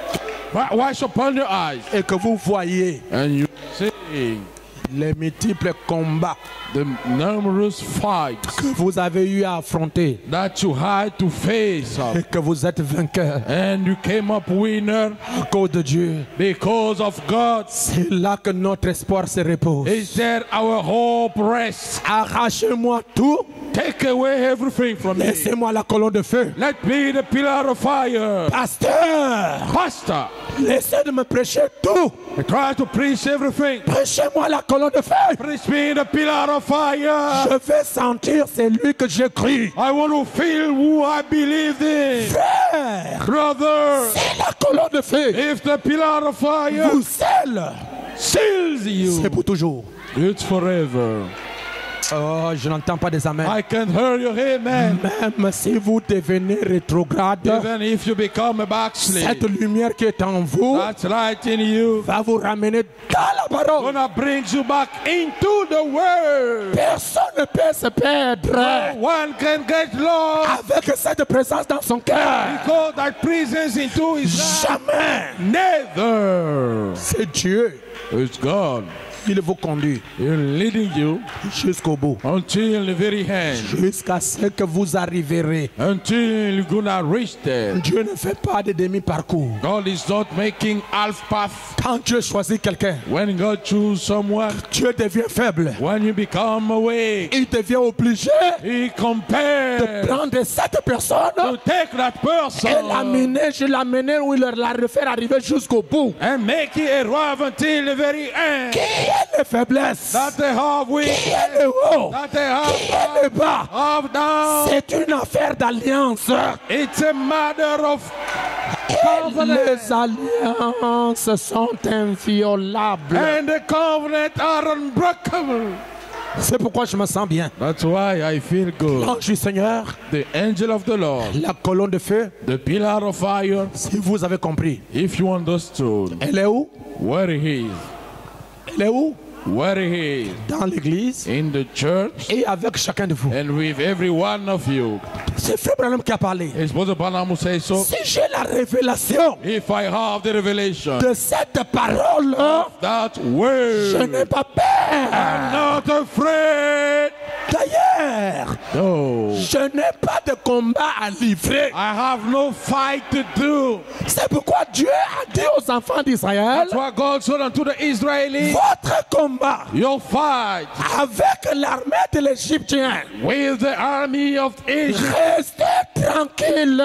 wash upon your eyes et que vous voyez and you see les multiples combats the numerous fights que vous avez eu à affronter that you had to face et que vous êtes vainqueur and you came up winner à cause de Dieu, because of God, c'est là que notre espoir se repose. is there our hope rests. Arrachez-moi tout, Take away everything from me. laissez-moi la colonne de feu. Let me the pillar of fire. Pasteur, Pastor, laissez de me prêcher tout. I try to preach everything. Prêchez-moi la colonne de feu. Preach me the pillar of fire. Je vais sentir c'est lui que j'ai cru. I want to feel who I believed in. Frère, Brother, c'est la colonne de feu. if the pillar of fire Vous scelle. seals you, C'est pour toujours. it's forever. Oh, je n'entends pas des amens. I can hear your amen. Même si vous devenez rétrograde, Even if you become a cette backslid, lumière qui est en vous that's light in you. va vous ramener dans la parole. Gonna bring you back into the world. Personne ne peut se perdre No one can get lost avec cette présence dans son cœur. because that presence into his life. Jamais. Never. C'est Dieu. It's God. Il vous conduit He's leading you jusqu'au bout. until the very end. Jusqu'à ce que vous arriverez. Until you're gonna reach there. Dieu ne fait pas de demi-parcours. God is not making half path. Quand Dieu choisit quelqu'un, When God chooses someone, Dieu devient faible. when you become awake, Il devient obligé He de compares prendre cette personne to take that et person l'amener, je l'amener où il la refaire arriver jusqu'au bout. and make it arrive until the very end. Qui est les faiblesses? That they have Qui weak, est le haut? that they Qui est le have bas? up, down. C'est une affaire d'alliance. It's a matter of Les alliances sont inviolables. and the covenant are unbreakable. C'est pourquoi je me sens bien. That's why I feel good. L'ange du Seigneur, The angel of the Lord, la colonne de feu, the pillar of fire, si vous avez compris, if you understood elle est où? where he is, Elle est où? where he is, dans l'église in the church, et avec chacun de vous. and with every one of you. C'est Frère Branham qui a parlé. It's Brother Branham who says so. Si j'ai la révélation If I have the revelation, de cette parole, that je word, n'ai pas peur. I'm not afraid. D'ailleurs, No, je n'ai pas de combat à livrer. I have no fight to do. C'est pourquoi Dieu a dit aux enfants d'Israël, That's what God said unto the Israelis. votre combat Your fight avec l'armée de l'Égyptien, with the army of Egypt. restez tranquille,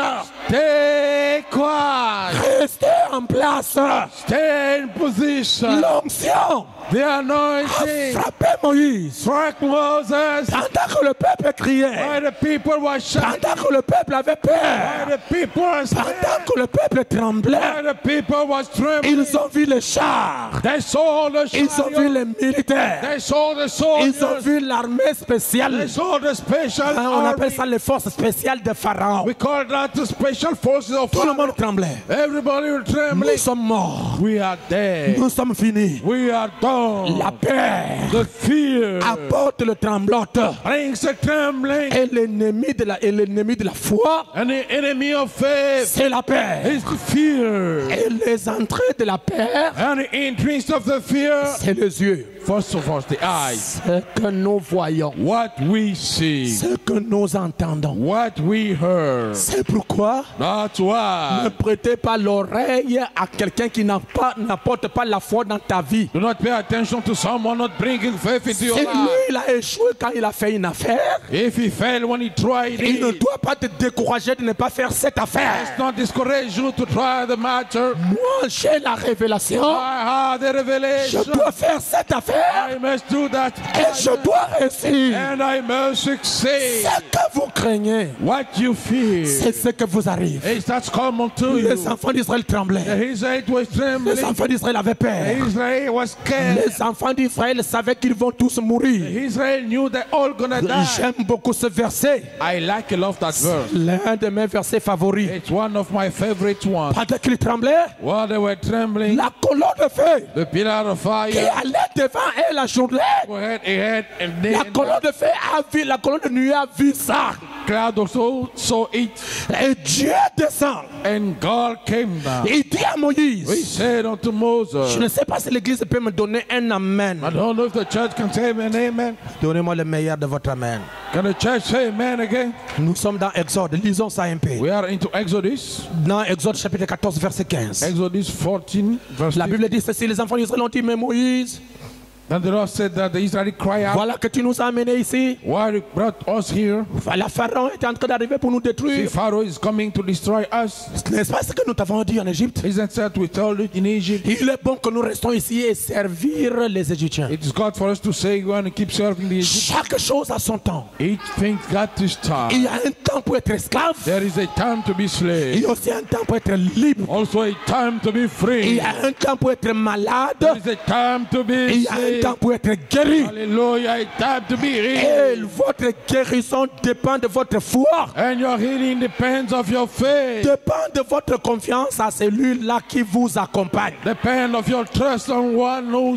Stay quiet. restez en place. Stay in position. L'onction The a anointing frappé Moïse. struck Moses. Pendant que le peuple criait, Why the people were shouting. pendant que le peuple avait Why peur, the people were pendant scared. que le peuple tremblait, Why the people was trembling. ils ont vu les chars, They saw the ils ont vu chariots. les militaires, They saw the ils ont soldiers. vu l'armée spéciale. They saw the special On appelle army. ça les forces spéciales de Pharaon. We call that the special forces of Tout le Pharaoh. monde tremblait. Everybody was trembling. Nous sommes morts. We are dead. Nous sommes finis. We are done. La peur The fear apporte le trembloteur. brings the trembling. Et l'ennemi de la foi, And the enemy of faith c'est la peur. is the fear. Et les entrées de la peur, And the entrance of the fear, c'est les yeux. first of all, the eyes. Ce que nous voyons, What we see, ce que nous entendons. what we heard. C'est pourquoi That's ne why. prêtez pas l'oreille à quelqu'un qui n'apporte pas la foi dans ta vie. Do not pay attention to someone not bringing faith into Si your lui, life. il a échoué quand il a fait une affaire, If he failed when he tried il ne it, doit pas te décourager de ne pas faire cette affaire. let's not discourage you to try the matter. Moi, j'ai la révélation. I have the Je revelation. dois faire cette affaire I must do that. et je dois réussir. And I must succeed. Ce que vous craignez, What you fear, c'est ce que vous arrive. is that's common to you. Les enfants d'Israël tremblaient. The Israelites was Les trembling. enfants d'Israël avaient peur. Israel was scared. Les enfants d'Israël savaient qu'ils vont tous mourir. Israel knew they're all gonna die. J'aime beaucoup ce verset. I love that verse. L'un de mes versets favoris. It's one of my favorite ones. Pendant qu'ils tremblaient, While they were trembling, la colonne de feu the pillar of qui fire allait devant elle la journée, went ahead, and la then colonne de feu a vu, la colonne de nuée a vu ça. cloud also saw it, Et Dieu descend. and God came down. Il dit à He Moïse, said unto je Moses, ne sais pas si l'église peut me donner un amen. I don't know if the church can say an amen. Donnez-moi le meilleur de votre amen. Can the church say amen again? Nous sommes dans Exode, lisons ça un peu. We are into Exodus. Dans Exode chapitre 14, verset 15. Exodus 14, verse La 15. Bible dit ceci, les enfants d'Israël ont dit, mais Moïse, Then the Lord said that the Israelites cry out, voilà que tu nous as amenés ici. why you brought us here? Voilà, Pharaon est en train d'arriver pour nous See, détruire. Pharaoh is coming to destroy us. N'est-ce pas ce que nous t'avons dit en Égypte? Isn't that we told it in Egypt? Il est bon que nous restons ici et servir les Égyptiens. It is God for us to say, go and keep serving the Egyptians. Chaque chose a son temps. Each thing got its Il time. y a un temps pour être esclave. There is a time to be Il slave. y a aussi un temps pour être libre. Also a time to be Il free. y a un temps pour être malade. There is a time to Il be y a un sick. temps pour être guéri. Hallelujah. A time to be Et healed. votre guérison dépend de votre foi. And your healing depends of your faith. Dépend de votre confiance à celui-là qui vous accompagne. Depend of your trust on one who's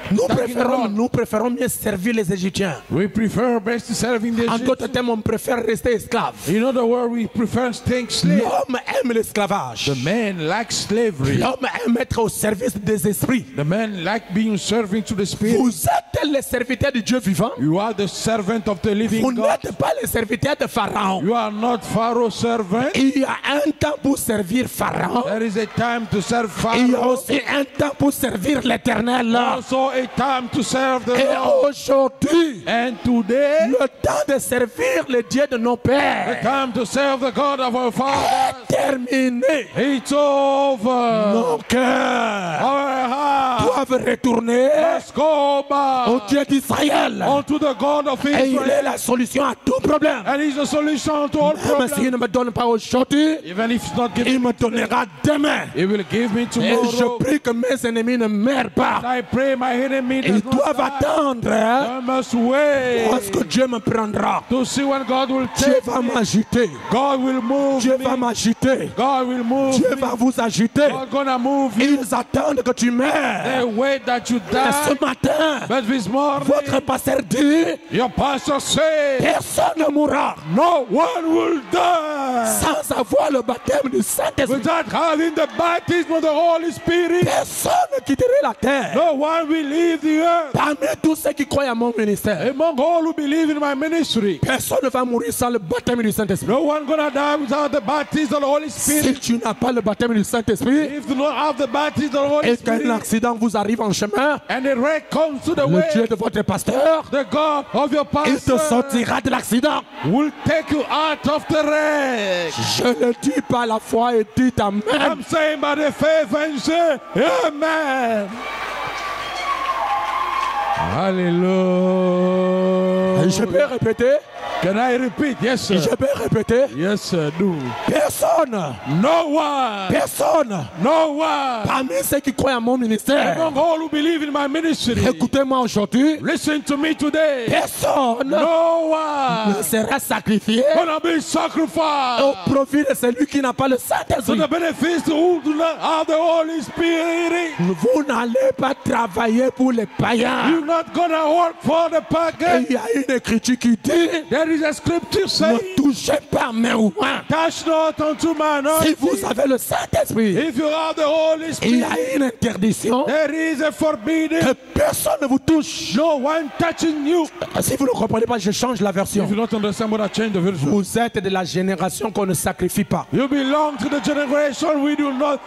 Nous préférons mieux servir les Égyptiens. We prefer best serving the En d'autres Egyptians. termes, on préfère rester esclave. In other words, we prefer staying slave. L'homme aime l'esclavage. The man likes slavery. L'homme aime être au service des esprits. The man like being serving to the Spirit. Vous êtes les serviteurs du Dieu vivant. You are the servant of the living Vous God. n'êtes pas les serviteurs de Pharaon. You are not Pharaoh's servant. Il y a un temps pour servir Pharaon. There is a time to serve Il y a Pharaoh. aussi un temps pour servir l'Éternel. Also a time to serve the Et Lord. aujourd'hui, And today, le temps de servir le Dieu de nos the pères time to serve the God of our fathers. est terminé. It's over. Nos cœurs Our heart doivent retourner must go au back Dieu d'Israël. unto the God of Et il est Israel. la solution à tout problème. And he's the solution to all Mais s'il problems. ne me donne pas aujourd'hui, Even if it's not given, il me donnera demain. he will give me Et tomorrow. je prie que mes ennemis ne meurent pas. I pray my enemy Ils does not doivent die. attendre I must wait parce que Dieu me prendra. to see when God will Dieu take va me. m'agiter. God will move Dieu me. va m'agiter. agiter. God will move Dieu me. va vous agiter. God gonna move you. Ils attendent que tu meurs. They wait that you Mais die. ce matin, But this morning, votre pasteur dit, your pastor said, personne ne mourra no one will die sans avoir le baptême du Saint-Esprit. without having the baptism of the Holy Spirit. Personne ne quitterait la terre. No one will leave the earth. Parmi tous ceux qui croient à mon ministère, Among all who believe in my ministry, personne ne va mourir sans le baptême du Saint-Esprit. no one gonna die without the baptism of the Holy Si Spirit. tu n'as pas le baptême du Saint-Esprit If you don't have the baptism of the Holy et qu'un Spirit, accident vous arrive en chemin, and a wreck comes to the le Dieu way, de votre pasteur, the God of your il te pastor sortira de l'accident. will take you out of the wreck. Je le dis par la foi et dites Amen. I'm saying by the faith and say, Amen. Hallelujah. Je peux répéter? Can I repeat? Yes, sir. Je peux répéter? Yes, sir. Do. Personne, No one. personne, No one. parmi ceux qui croient à mon ministère, Among all who believe in my ministry, écoutez-moi aujourd'hui, listen to me today. personne No one ne sera sacrifié gonna be sacrificed au profit de celui qui n'a pas le to Saint-Esprit. the benefits who do not have the Holy Spirit. Vous n'allez pas travailler pour les païens. You're not gonna work for the Et pagan. il y a une écriture qui dit, There is a scripture saying, ne touchez pas mes oins. touch not unto my Si anointing. vous avez le Saint-Esprit, If you have the Holy il y a Spirit, une interdiction there is a forbidden. que personne ne vous touche. No one touching you. Si vous ne comprenez pas, je change la version. If you don't understand what I change the version. Vous êtes de la génération qu'on ne sacrifie pas. You belong to the generation we do not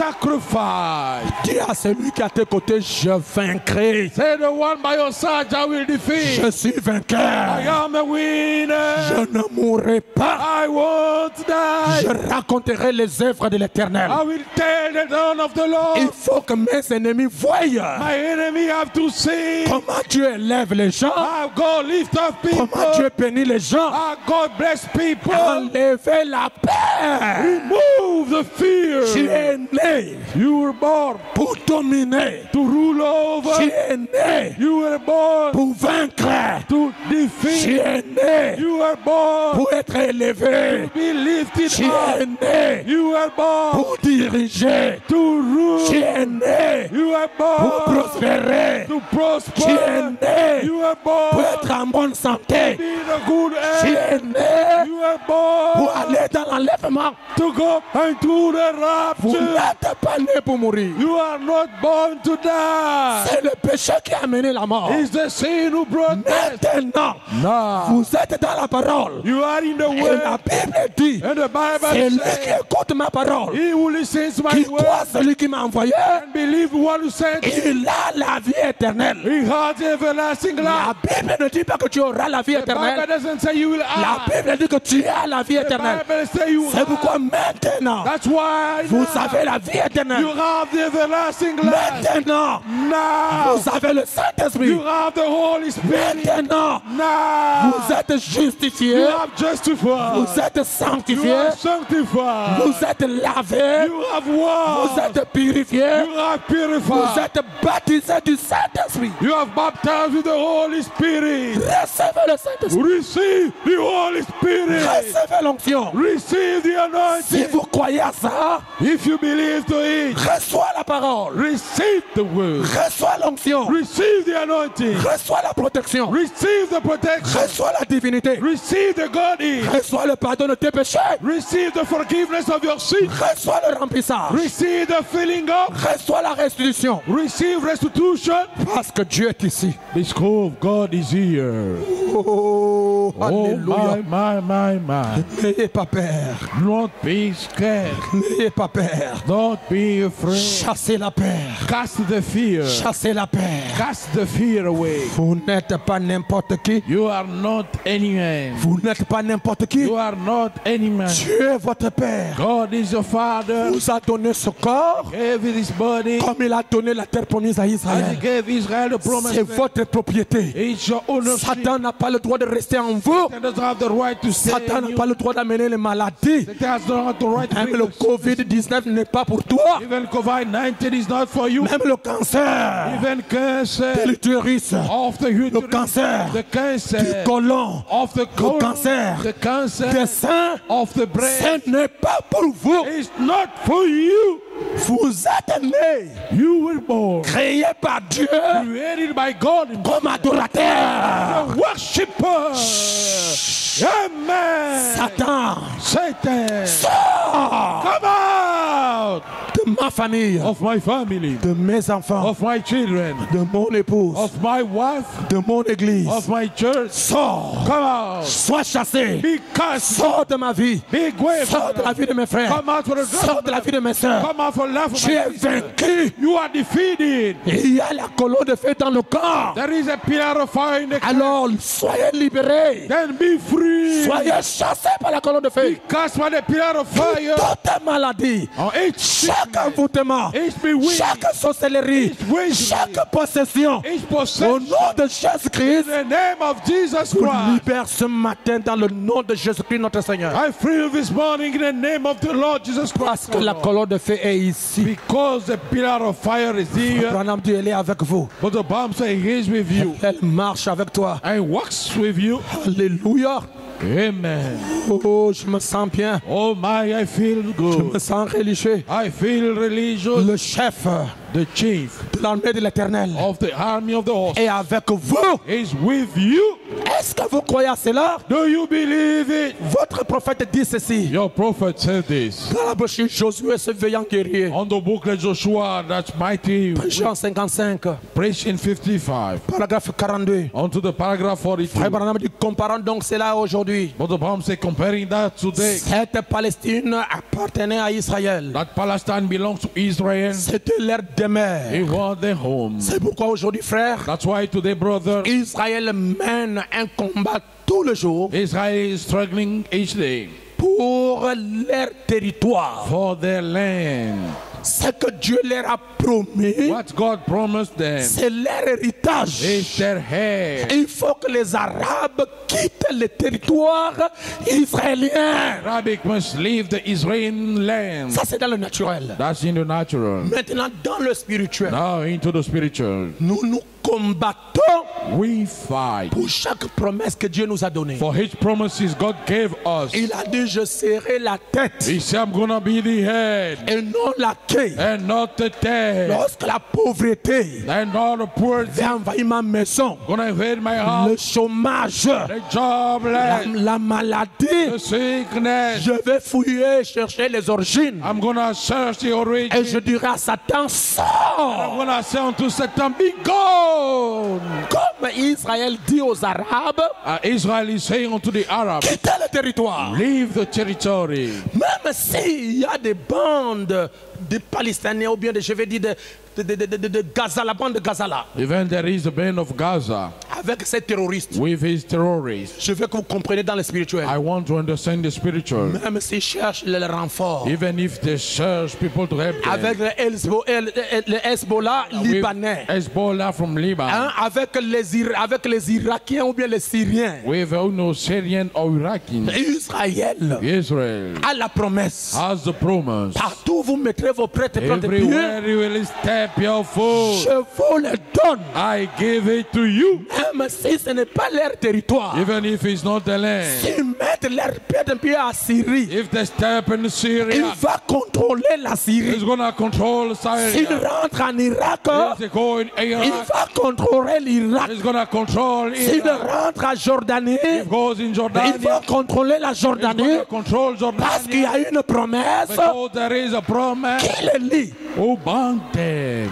sacrifice. Dis à celui qui est à tes côtés, je vaincrai. Say the one by your side I will defeat. Je suis I vainqueur. am a winner. Je ne mourrai pas. I won't die. Je raconterai les œuvres de l'Éternel. I will tell the dawn of the Il Lord. faut que mes ennemis voient My enemy have to see comment Dieu élève les gens, how God lift up comment people. Dieu bénit les gens. How God bless people. Enlevez la peur. Remove the Tu fear. es né You were born pour dominer. to rule Tu over. es né You were born pour vaincre. to Tu defeat. es né You were born pour être élevé. to be lifted Tu es up. né You were born pour diriger. to rule. Tu es né You were pour born prospérer. to Tu es prosper. né You were pour born être en bonne santé. to be in a good Tu end. es né You were pour born aller dans l'enlèvement. to go into the Vous rapture. n'êtes pas né pour mourir. You are not born to die. C'est le péché qui a amené la mort. It's the sin who brought death. Maintenant, Now vous êtes dans la parole. you are in the Et la word. Bible dit, And the c'est Bible lui qui says, écoute ma parole, he who listens to qui my croit word celui qui m'a envoyé, and believe the one who sent him, il a la vie éternelle. he has everlasting La life. Bible ne dit pas que tu auras la vie The Bible éternelle. doesn't say you will La have. Bible dit que tu as la vie The éternelle. Bible says you C'est pourquoi have. maintenant, That's why vous now avez la vie you éternelle. have the everlasting life. Maintenant, Now vous avez le Saint-Esprit. you have the Holy Spirit. Maintenant, Now vous êtes justifiés. you have justified. Vous êtes You sanctifiés. are sanctified. Vous êtes lavés. You have Vous washed. êtes purifiés. You have Vous purified. êtes baptisés du Saint-Esprit. You have baptized with the Holy Spirit. Recevez le Saint-Esprit. Receive the Holy Spirit. Recevez l'onction. Receive the Si anointing. vous croyez à ça, If you believe to it, reçois la parole. receive the word. Reçois l'onction. Receive the anointing. Reçois la protection. Receive the protection. Reçois la divinité. Receive the Godhead. Reçois le pardon de tes péchés. Receive the forgiveness of your sin. Reçois le remplissage. Receive the filling up. Reçois la restitution. Receive restitution. Parce que Dieu est ici. Because God is here. Oh, Oh alléluia. my. N'ayez pas peur. Don't be scared. N'ayez pas peur. Don't be afraid. Chassez la peur. Cast the fear. Chassez la peur. Cast the fear away. Vous n'êtes pas n'importe qui. You are not any man. Vous n'êtes pas n'importe qui. You are not any man. Dieu est votre Père. God is your Father. Vous a donné ce corps Gave his body comme il a donné la terre promise à as he Israël. gave Israel the promise. C'est votre propriété. It's your ownership. Satan n'a pas le droit de rester en vous. Satan doesn't have the right to stay. Satan n'a pas le droit d'amener les maladies. Satan has not the right to Même bring le the sickness. Covid-19 n'est pas pour toi. Even COVID-19 is not for you. Même le cancer Even cancer de l'utérus, of the le uterus, cancer the cancer du côlon, of the le colon, cancer the cancer des seins, of the breast ce n'est pas pour vous. is not for you. Vous êtes nés, You were born, créés par Dieu created by God, comme adorateurs. a worshipper. Amen. Satan, Satan, sors come out de ma famille, of my family, de mes enfants, of my children, de mon épouse, of my wife, de mon église. of my church. Sors, Come out. sois chassé. Be cast. Sors de ma vie. Big way. Sors de la vie de mes frères. Come out for the Sors de la vie de mes soeurs. Come out for life of Tu es my sister. vaincu. You are defeated. Il y a la colonne de feu dans le corps. There is a pillar of fire in the camp. Alors, soyez libérés. Then be free. Soyez chassés par la colonne de feu. Cast by the pillar of fire. Toute maladie, On each chaque envoûtement, each bewitching, chaque sorcellerie, each wizard, chaque possession, each au possession. nom de Jésus-Christ, In the name of Jesus vous Christ. libère ce matin dans le nom de Jésus-Christ notre Seigneur. I free you this morning in the name of the Lord Jesus Parce Christ. que la colonne de feu est ici. Because the pillar of fire is here. Branham dit, elle est avec vous. But the Bible says he is with you. Elle marche avec toi. And walks with you. Alléluia. Amen. Oh, je me sens bien. Oh my, I feel Je good. me sens religieux. I feel religious. Le chef The chief de l'armée de l'Éternel of the army of the horse est avec vous. is with you. Est-ce que vous croyez à cela? Do you believe it? Votre prophète dit ceci. Your prophet said this. Dans la bouche de Josué, ce veillant guerrier. On the book of Joshua, that's mighty. Jean 55, Preaching 55. paragraphe 42. Onto the paragraph Frère 42. Branham dit, comparons donc cela aujourd'hui. But the Bible says comparing that today, Cette Palestine appartenait à Israël. that Palestine belongs to Israel. C'était leur demeure. It was their home. C'est pourquoi aujourd'hui, frère, That's why today, brother, Israël mène un combat tous les jours Israel is struggling each day pour leur territoire. for their land. Ce que Dieu leur a promis, What God promised them c'est leur héritage. is their head. Il faut que les Arabes quittent le territoire israélien. Arabic must leave the Israeli land. Ça, c'est dans le naturel. That's in the natural. Maintenant, dans le spirituel, Now into the spiritual. nous nous combattons We fight pour chaque promesse que Dieu nous a donnée. for his promises God gave us. Il a dit, je serai la tête He said, I'm gonna be the head et non la queue. and not the tail. Lorsque la pauvreté And not the poor va envahir ma maison, gonna invade my le house. chômage, The jobless, la maladie, the sickness. je vais fouiller, chercher les origines. I'm gonna search the Et origin. je dirai à Satan, I'm sors. gonna say unto Satan, be gone. Comme Israël dit aux Arabes, Israel is saying unto the Arabs, quittez le territoire. leave the territory. Même s'il y a des bandes de Palestiniens ou bien je vais dire de Gaza, la bande de Gaza là, Even there is a band of Gaza avec ces terroristes, with his terrorists. je veux que vous compreniez dans le spirituel. I want to understand the spiritual. Même s'ils cherchent le renfort, Even if they search people to help them. avec le Hezbollah libanais, With Hezbollah from Lebanon. hein, avec les Irakiens ou bien les Syriens, With Syrian or Iraqi. Israël Israel a la promesse. has the promise. Partout où vous mettrez vos prêtres et plantes de Everywhere pied, you will step your foot, je vous le donne. I give it to you. Même si ce n'est pas leur territoire. Even if it's not the land. S'ils mettent leur pied de pied à Syrie, If they step in il Syria, va contrôler la Syrie. he's gonna control S'il Syria. rentre en Irak, If they go in il Iraq, va contrôler l'Irak. he's gonna control S'il Iraq. rentre à Jordanie, If goes in il Jordania, va contrôler la he's Jordanie gonna control parce qu'il y Jordania. a une promesse Because there is a promise. qui le lie. Oh, bound them.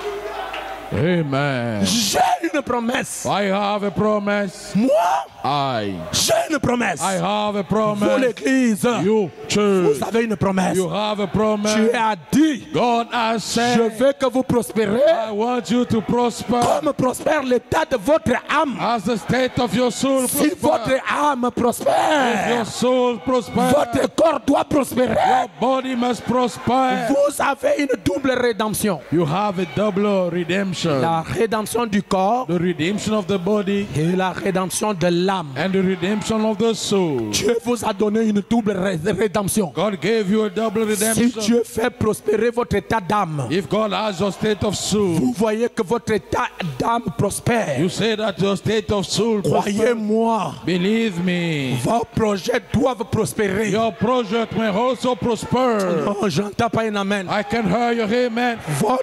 Amen. J'ai une promesse. I have a promise. Moi, J'ai une promesse. I have a Pour promise. l'église, You vous church. avez une promesse. You have a promise. Tu as dit, God has je said, veux que vous prospérez I want you to prosper comme prospère l'état de votre âme. as the state of your soul Si votre prospers. âme If prospère, your soul prospers, votre corps doit prospérer. your body must prosper. Vous avez une double rédemption. You have a double redemption. redemption. La rédemption du corps The redemption of the body et la rédemption de l'âme. and the redemption of the soul. Dieu vous a donné une double rédemption. God gave you a double Si redemption. Dieu fait prospérer votre état d'âme, If God has your state of soul, vous voyez que votre état d'âme prospère. you say that your state of soul prospers. Croyez-moi, Believe me, vos projets doivent prospérer. your project may also prosper. Non, j'entends pas un amen. I can hear your amen.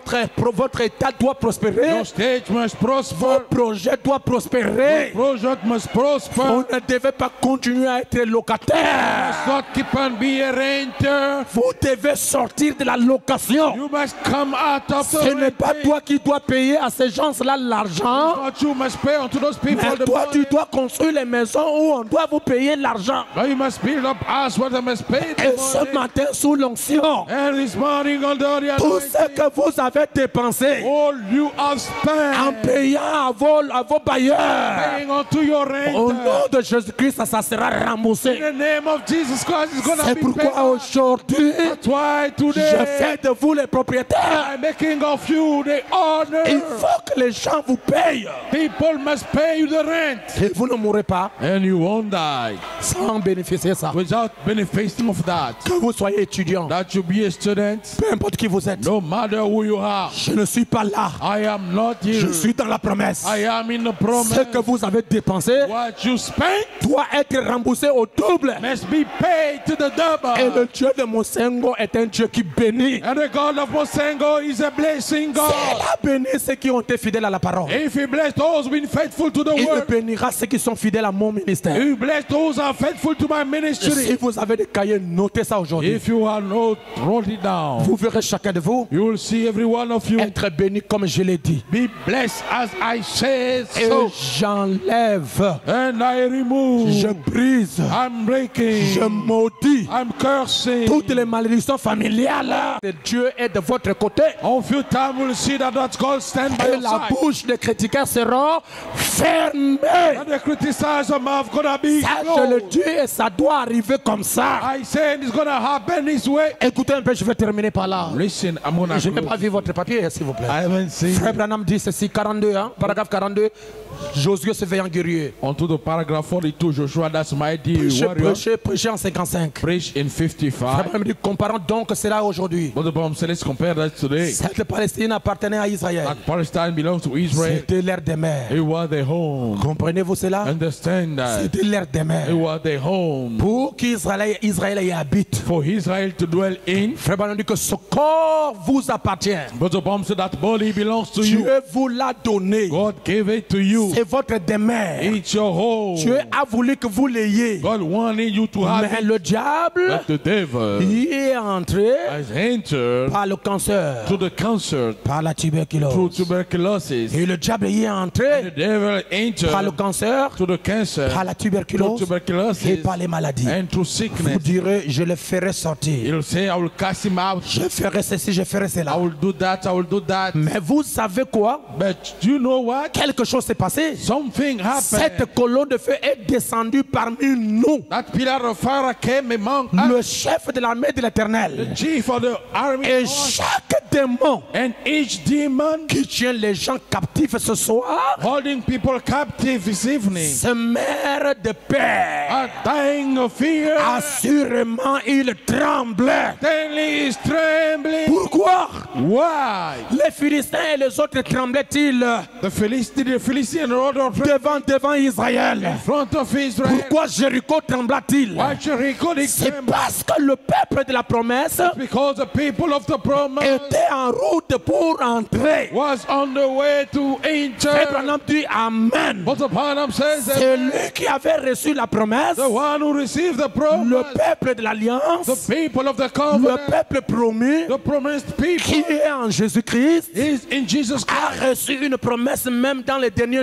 Votre état doit prospérer. Your state must Vos prosper. projets doivent prospérer. Project must Vous prosper. ne devez pas continuer à être locataire. Must not keep on being a renter. Vous devez sortir de la location. You must come out of the Ce n'est pas renting. toi qui dois payer à ces gens-là l'argent. But you must pay unto those people Mais the toi, tu money. dois construire les maisons où on doit vous payer l'argent. But you must build up us where they must pay Et the ce money. matin, sous l'onction, And this morning under the tout ce anointing, que vous avez dépensé all you have en spent, payant à vos bailleurs, paying unto your au rent. nom de Jésus-Christ, ça sera remboursé. In the name of Jesus Christ, it's going to C'est be paid. pourquoi aujourd'hui, That's why je today, fais de vous les propriétaires. I'm making of you the honor. Il faut que les gens vous payent. People must pay you the rent. Et vous ne mourrez pas And you won't die sans bénéficier de ça. without benefiting of that. Que vous soyez étudiant, That you be a student, peu importe qui vous êtes, no matter who you are. je ne suis pas là. I am not here. Je suis dans la promesse. I am in the promise. Ce que vous avez dépensé What you spent doit être remboursé au double. must be paid to the Et double. le Dieu de Mosengo est un Dieu qui bénit. And the God of Mosengo is a blessing Il God. a béni ceux qui ont été fidèles à la parole. If He bless those who have been faithful to the Il word, bénira ceux qui sont fidèles à mon ministère. He bless those who are faithful to my Si ministry. vous avez des cahiers, notez ça aujourd'hui. If you are not, wrote it down. Vous verrez chacun de vous You will see every one of you être béni comme je l'ai dit. be blessed as I say Et so. j'enlève, And I remove. je brise, I'm breaking. je maudis I'm cursing. toutes les malédictions familiales. Et Dieu est de votre côté. On few time we'll see that God stand by Et your la side. bouche des critiqueurs sera fermée. And the criticizer mouth gonna be Ça, je le closed. dis et ça doit arriver comme ça. I say it's gonna happen this way. Écoutez un peu, je vais terminer par là. Listen, I'm gonna Je n'ai pas close. vu votre papier, s'il vous plaît. I haven't seen Frère Branham dit ceci, 42, hein, paragraphe 42. Josué se veillant guerrier. onto the paragraph 42, Joshua, that's mighty Prêchez, warrior. prêchez, prêchez en 55. Preach in Frère 55. Branham dit, comparons donc cela aujourd'hui. But the Bible says, let's compare that today. Cette Palestine appartenait à Israël. That Palestine belongs to Israel. C'était l'ère des mers. It was their home. Comprenez-vous cela? Understand that. C'était l'ère des mers. It was their home. Pour qu'Israël y habite. For Israel to dwell in. Frère Branham dit que ce corps vous appartient. But the Bible says that body belongs to you. Dieu vous l'a donné. God gave it to you. C'est votre demeure. It's your home. Dieu a voulu que vous l'ayez. God wanted you to have Mais it. le diable But the devil y est entré has entered par le cancer, to the cancer par la through tuberculose. tuberculosis. Et le diable y est entré The devil par le entered cancer, to the cancer, par la through tuberculose et tuberculosis, par les maladies. and through Vous sickness. direz, je le ferai sortir. He'll say, I will cast him out. Je ferai ceci, je ferai I cela. will do that. I will do that. Mais vous savez quoi? But do you know what? Quelque chose s'est passé. Something happened. Cette colonne de feu est descendue parmi nous. That pillar of fire came among Le us, chef de l'armée de l'Éternel. chief of the army, Et chaque démon and each demon qui tient les gens captifs ce soir holding people captive this evening se meurt de peur. are dying of fear. Assurément, il tremblait. Stanley is trembling. Pourquoi Why? les Philistins et les autres tremblaient-ils The Philistine rode of devant Israël? in front of Israel. Pourquoi Jéricho trembla-t-il? Why Jericho did C'est tremble? parce que le peuple de la promesse Because the people of the promise était en route pour entrer. was on the way to enter. Abraham dit Amen. But the Bible says that Celui qui avait reçu la promesse, the one who received the promise, le peuple de l'alliance, the people of the le covenant, peuple promis, the promised people, qui est en Jésus-Christ, is in Jesus a Christ. reçu une promesse même dans les derniers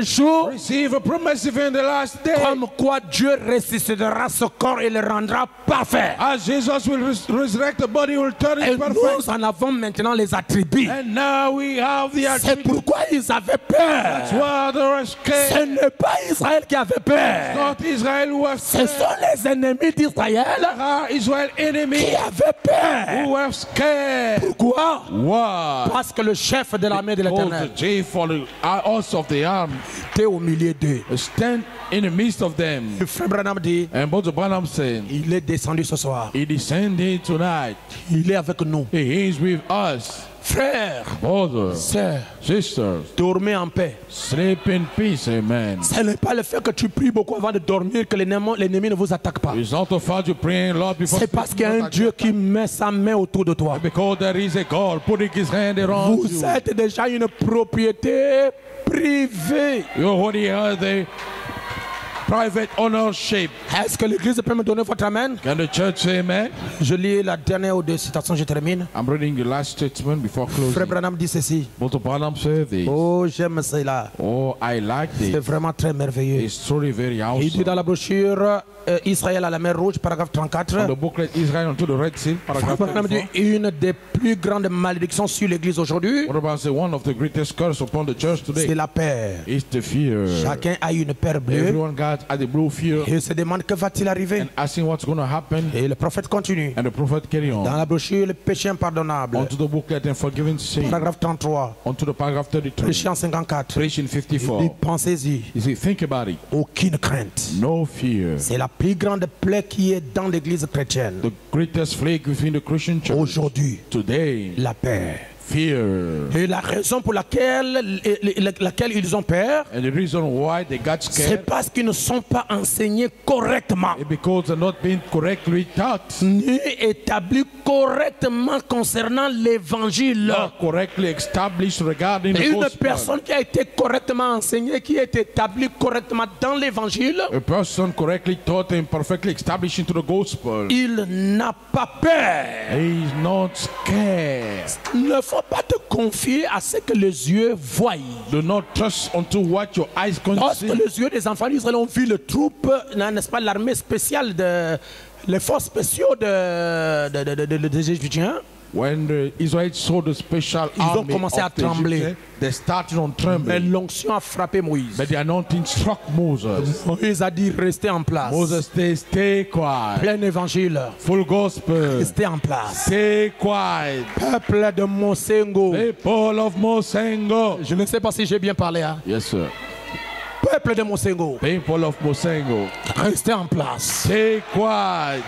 jour, receive a promise in the last day. comme quoi Dieu ressuscitera ce corps et le rendra parfait. As Jesus will resurrect the body, will turn Et it perfect. nous en avons maintenant les attributs. And now we have the C'est attribute. pourquoi ils avaient peur. That's why they were Ce scared. n'est pas Israël qui avait peur. Not Israel who have Ce scared. sont les ennemis d'Israël Israel qui enemy avaient peur. who have scared. Pourquoi? Why? Parce que le chef de l'armée de Because l'Éternel the chief for the house of the arm était au milieu d'eux. stand in the midst of them. Le frère Branham dit, And Brother Branham said, il est descendu ce soir. he descended tonight. Il est avec nous. He is with us. Frères, Brothers, sœurs, sisters, dormez en paix. sleep in peace, amen. Ce n'est pas le fait que tu pries beaucoup avant de dormir que l'ennemi ne vous attaque pas. It's not the fact you pray a lot before C'est parce qu'il y a un Dieu qui met sa main autour de toi. because there is a God putting his hand around Vous you. êtes déjà une propriété privée. You already have the private ownership. Est-ce que l'église peut me donner votre amen? Can the church say amen? Je lis la dernière ou deux citations, je termine. I'm reading the last statement before Frère closing. Branham dit ceci. Brother Branham said this. Oh, j'aime cela. Oh, I like C'est this. vraiment très merveilleux. It's truly very Il dit dans awesome. la brochure Israël à la mer Rouge, paragraphe 34. On the booklet Israel unto the Red Sea, Frère paragraph Branham dit 34. une des plus grandes malédictions sur l'église aujourd'hui, What about say one of the greatest curses upon the church c'est today? la peur. Is the fear. Chacun a une peur bleue Everyone got at the blue fear et se demande que va-t-il arriver. and asking what's going to happen. Et le prophète continue. And the prophet carry Dans on. la brochure Le péché impardonnable, Onto the booklet and forgiving sin. paragraphe 33, Onto the paragraph 33. péché en 54. Preaching Il dit 54. pensez-y, You see, think about it. aucune crainte. No fear. C'est la plus grande plaie qui est dans l'église chrétienne. The greatest plague within the Christian church Aujourd'hui, today, la peur. fear. Et la raison pour laquelle ils ont peur, And the reason why they got c'est scared parce qu'ils ne sont pas enseignés correctement, is because they're not being correctly taught, ni établis correctement concernant l'évangile. not correctly established regarding the Une gospel. personne qui a été correctement enseignée, qui est établie correctement dans l'évangile, A person correctly taught and perfectly established into the gospel, il n'a pas peur. he is not scared. Ne faut pas te confier à ce que les yeux voient. Do not trust unto what your eyes can Lorsque see. les yeux des enfants d'Israël ont vu les troupes, n'est-ce pas, l'armée spéciale, les forces spéciaux des Égyptiens, When the Israelites saw the special Ils ont army commencé à of the trembler. Egyptians, they started on mais trembling. l'onction a frappé Moïse. But the anointing struck Moses. Moïse a dit restez en place. Moses said, stay quiet. Plein évangile. Full gospel. Restez en place. Stay quiet. Peuple de Monsengo. People of Mosengo. Je ne sais pas si j'ai bien parlé. Hein. Yes, sir. Peuple de Monsengo. People of Mosengo. Restez en place. Stay quiet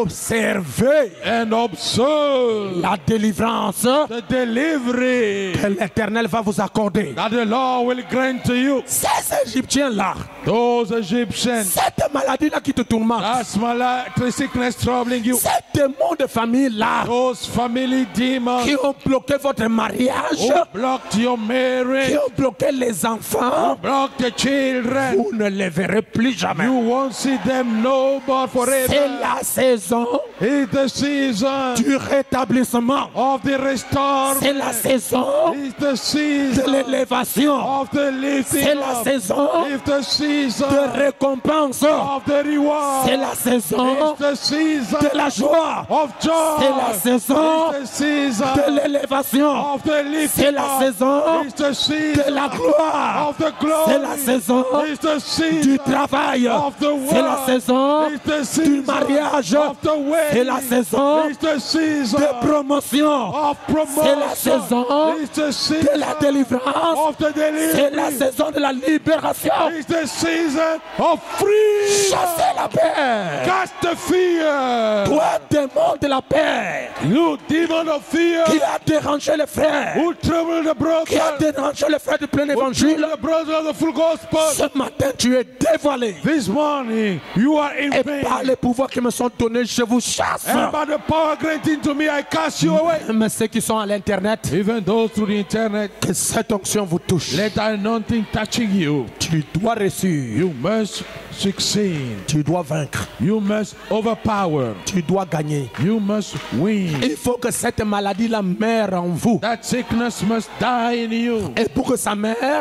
Observez and observe la délivrance the delivery que l'Éternel va vous accorder. that the Lord will grant to you. Ces Égyptiens-là, Those Egyptians, cette maladie-là qui te tourmente, that's the sickness troubling you. ces démons de famille-là Those family demons qui ont bloqué votre mariage, who blocked your qui marriage, ont bloqué les enfants, blocked the children. vous ne les verrez plus jamais. You won't see them no more C'est forever. la saison It's the season du rétablissement. of the restoration. C'est la saison It's the de season l'élévation. of the lifting C'est la up. saison It's the season de récompense. of the reward. C'est la saison It's the season de la joie. of joy. C'est la saison It's the season de l'élévation. of the lifting C'est la up. saison It's the de season la gloire. of the glory. C'est la saison It's the season du travail. of the C'est la work. saison It's the du season mariage. of the wedding. C'est la saison It's the season de promotion. of promotion. C'est la saison It's the de season la délivrance. of the C'est la delivery. saison de la libération. It's the season of free. Chassez la paix. Cast the fear. Toi, démon de la paix, You demon of fear qui a dérangé les frères, who trouble the qui a brother. dérangé les frères du plein évangile, The brother of the full gospel. ce matin tu es dévoilé. This morning you are in Et par pain. les pouvoirs qui me sont donnés, je vous chasse. And by the power granted to me, I cast you away. Mais ceux qui sont à l'internet, Even those through the internet, que cette onction vous touche. let that anointing touching you. Tu dois réussir. You must succeed. Tu dois vaincre. You must overpower. Tu dois gagner. You must win. Il faut que cette maladie la meure en vous. That sickness must die in you. Et pour que ça meure,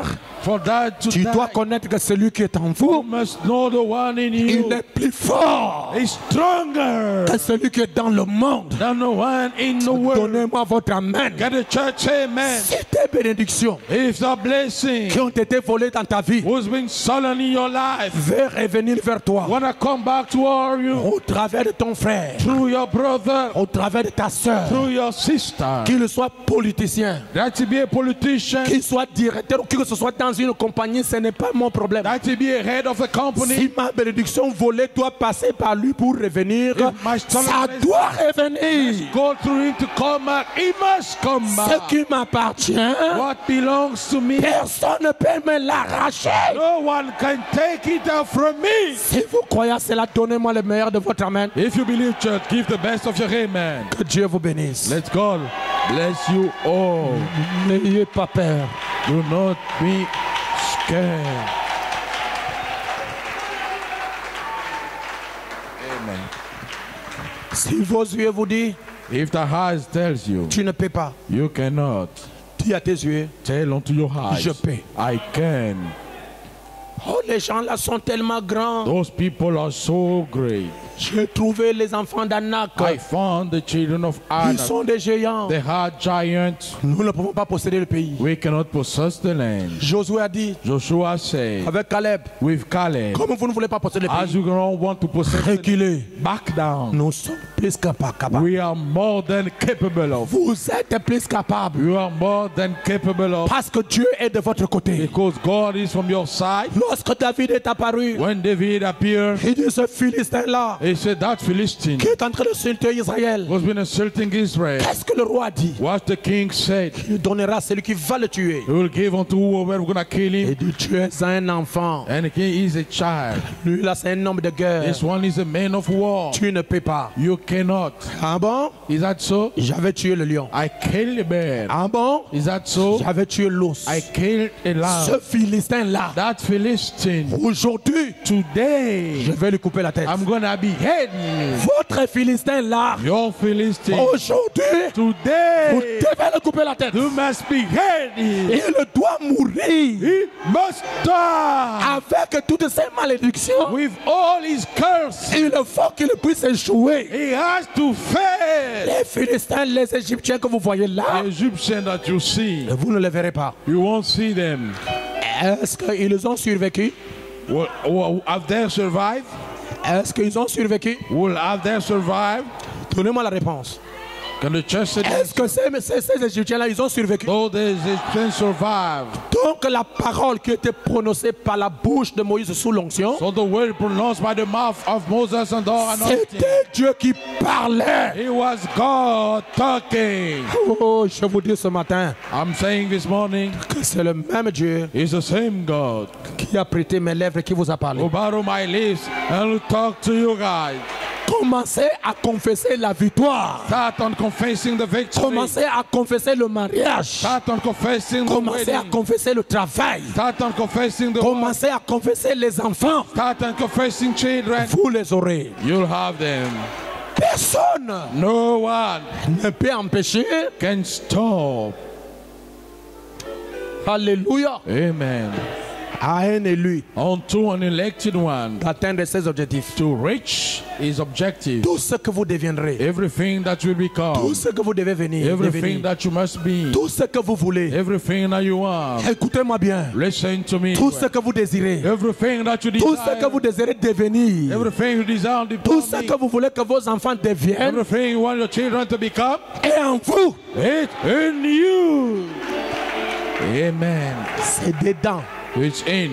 For that to Tu dois die, connaître que celui qui est en you vous, must know the one in il you est plus fort is stronger que celui qui est dans le monde. than the one in the world. Donnez-moi votre amen. Get the church, amen. Si tes bénédictions If the blessing qui ont été volées dans ta vie who's been stolen in your life veulent revenir vers toi wanna come back toward you au travers de ton frère, through your brother, au travers de ta soeur, through your sister, qu'il soit politicien, that to be a politician, qu'il soit directeur ou que ce soit dans une compagnie, ce n'est pas mon problème. that to be a head of a company. Si ma bénédiction volée doit passer par lui pour revenir, If my stolen ça blessing doit revenir. go through him to come back, he must come Ce back. qui m'appartient, What belongs to me, personne ne peut me l'arracher. no one can take it out from me. Si vous croyez à cela, donnez-moi le meilleur de votre amen. If you believe, church, give the best of your amen. Que Dieu vous bénisse. Let God bless you all. N'ayez pas peur. Do not be scared. Amen. Si vos yeux vous disent, If the eyes tells you, tu ne peux pas, you cannot, dis à tes yeux, tell unto your eyes, je peux. I can. Oh, les gens là sont tellement grands. Those people are so great. J'ai trouvé les enfants d'Anak. I found the children of Ils Anak. sont des géants. They are giants. Nous ne pouvons pas posséder le pays. We cannot possess the land. Josué a dit, Joshua said, avec Caleb, with Caleb, comme vous ne voulez pas posséder le as pays, you don't want to possess the reculez. back down. Nous sommes plus capables. We are more than capable of. Vous êtes plus capables. You are more than capable of. Parce que Dieu est de votre côté. Because God is from your side. Lorsque David est apparu, When David appeared, il dit ce Philistin-là he said that Philistine qui est en train de sulter Israël. was been assaulting Israel. Qu'est-ce que le roi a dit? What the king said, Il donnera à celui qui va le tuer. he will give unto whoever we're gonna kill Il him. dit tu es un enfant. And the king is a child. Lui là c'est un homme de guerre. This one is a man of war. Tu ne peux pas. You cannot. Ah bon? Is that so? J'avais tué le lion. I killed a bear. Ah bon? Is that so? J'avais tué l'ours. I killed a lamb. Ce Philistin-là, That Philistine, aujourd'hui, today, je vais lui couper la tête. I'm gonna behead you. Votre Philistin-là, Your Philistine, aujourd'hui, vous today, devez lui couper la tête. you must behead him. Il doit mourir He must die avec toutes ces malédictions. with all his curse. Il faut qu'il puisse échouer. He has to fail. Les Philistins, les Égyptiens que vous voyez là, The Egyptians that you see, vous ne les verrez pas. you won't see them. Est-ce qu'ils ont survécu? Have they survived? Est-ce qu'ils ont survécu? Will have they survived? Donnez-moi la réponse. Can the church say Est-ce que ces Égyptiens-là, ils ont survécu? though the Egyptians survived? Donc la parole qui était prononcée par la bouche de Moïse sous l'onction, So the word pronounced by the mouth of Moses and all anointing. c'était Dieu qui parlait. It was God talking. Oh, je vous dis ce matin I'm saying this morning, que c'est le même Dieu it's the same God qui a prêté mes lèvres et qui vous a parlé. who borrowed my lips and will talk to you guys. Commencez à confesser la victoire. Start on confessing the victory. Commencez à confesser le mariage. Start on confessing the Commencez à wedding. confesser le travail. Start on confessing the work. Commencez à confesser les enfants. Start on confessing children. Vous les aurez. You'll have them. Personne No one ne peut empêcher. can stop. Alléluia. Amen. À un élu Unto an elected one d'atteindre ses objectifs. to reach his objective. Tout ce que vous deviendrez. Everything that you Tout become. ce que vous devez venir. Everything devenir. that you must be. Tout ce que vous voulez. Everything that you want. Écoutez-moi bien. Listen to me. Tout ce que vous désirez. Everything that you Tout ce que desire. vous désirez devenir. Everything you desire to Tout ce become. que vous voulez que vos enfants deviennent Everything you want your children to become. est en vous. It's in you. Amen. C'est dedans. It's in.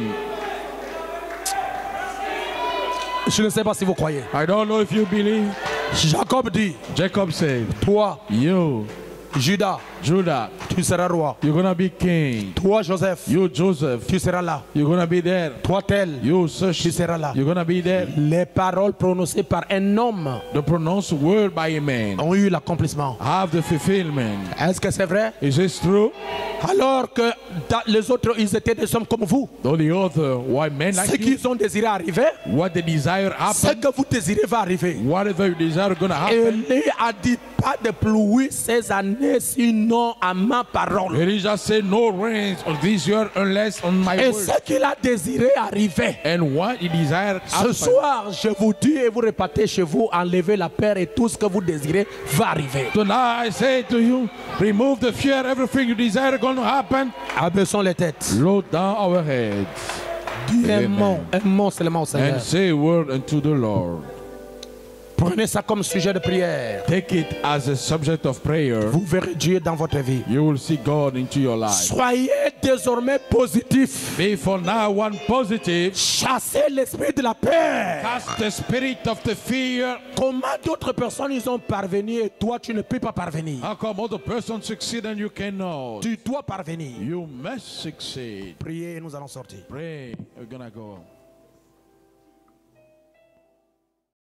Je ne sais pas si vous croyez. I don't know if you believe. Jacob dit, Jacob said, toi, you, Judas, Judah, tu seras roi. you're gonna be king. Toi, Joseph, You, Joseph, tu seras là. you're gonna be there. Toi, tel, You, tu Sush, seras là. you're gonna be there. Les paroles prononcées par un homme The pronounced word by a man ont eu l'accomplissement. have the fulfillment. Est-ce que c'est vrai? Is this true? Alors que les autres, ils étaient des hommes comme vous. Though the other, why men Ce like you, qu'ils ont désiré arriver, what they desire ce happen, que vous désirez va arriver. whatever you desire gonna happen. Élie a dit pas de pluie ces années gouverner sinon à ma parole. Elijah said, no rains on this year unless on my Et word. ce qu'il a désiré arriver. And what he desired Ce happened. soir, je vous dis et vous répétez chez vous, enlevez la peur et tout ce que vous désirez va arriver. Tonight I say to you, remove the fear, everything you desire going to happen. Abaissons les têtes. Load down our heads. Dis un Amen. mot seulement au Seigneur. And say a word unto the Lord. Prenez ça comme sujet de prière. Take it as a subject of prayer. Vous verrez Dieu dans votre vie. You will see God into your life. Soyez désormais positif. Be for now one positive. Chassez l'esprit de la peur. Cast the spirit of the fear. Comment d'autres personnes ils ont parvenu et toi tu ne peux pas parvenir? How come other persons succeed and you cannot? Tu dois parvenir. You must succeed. Priez et nous allons sortir. Pray. We're gonna go.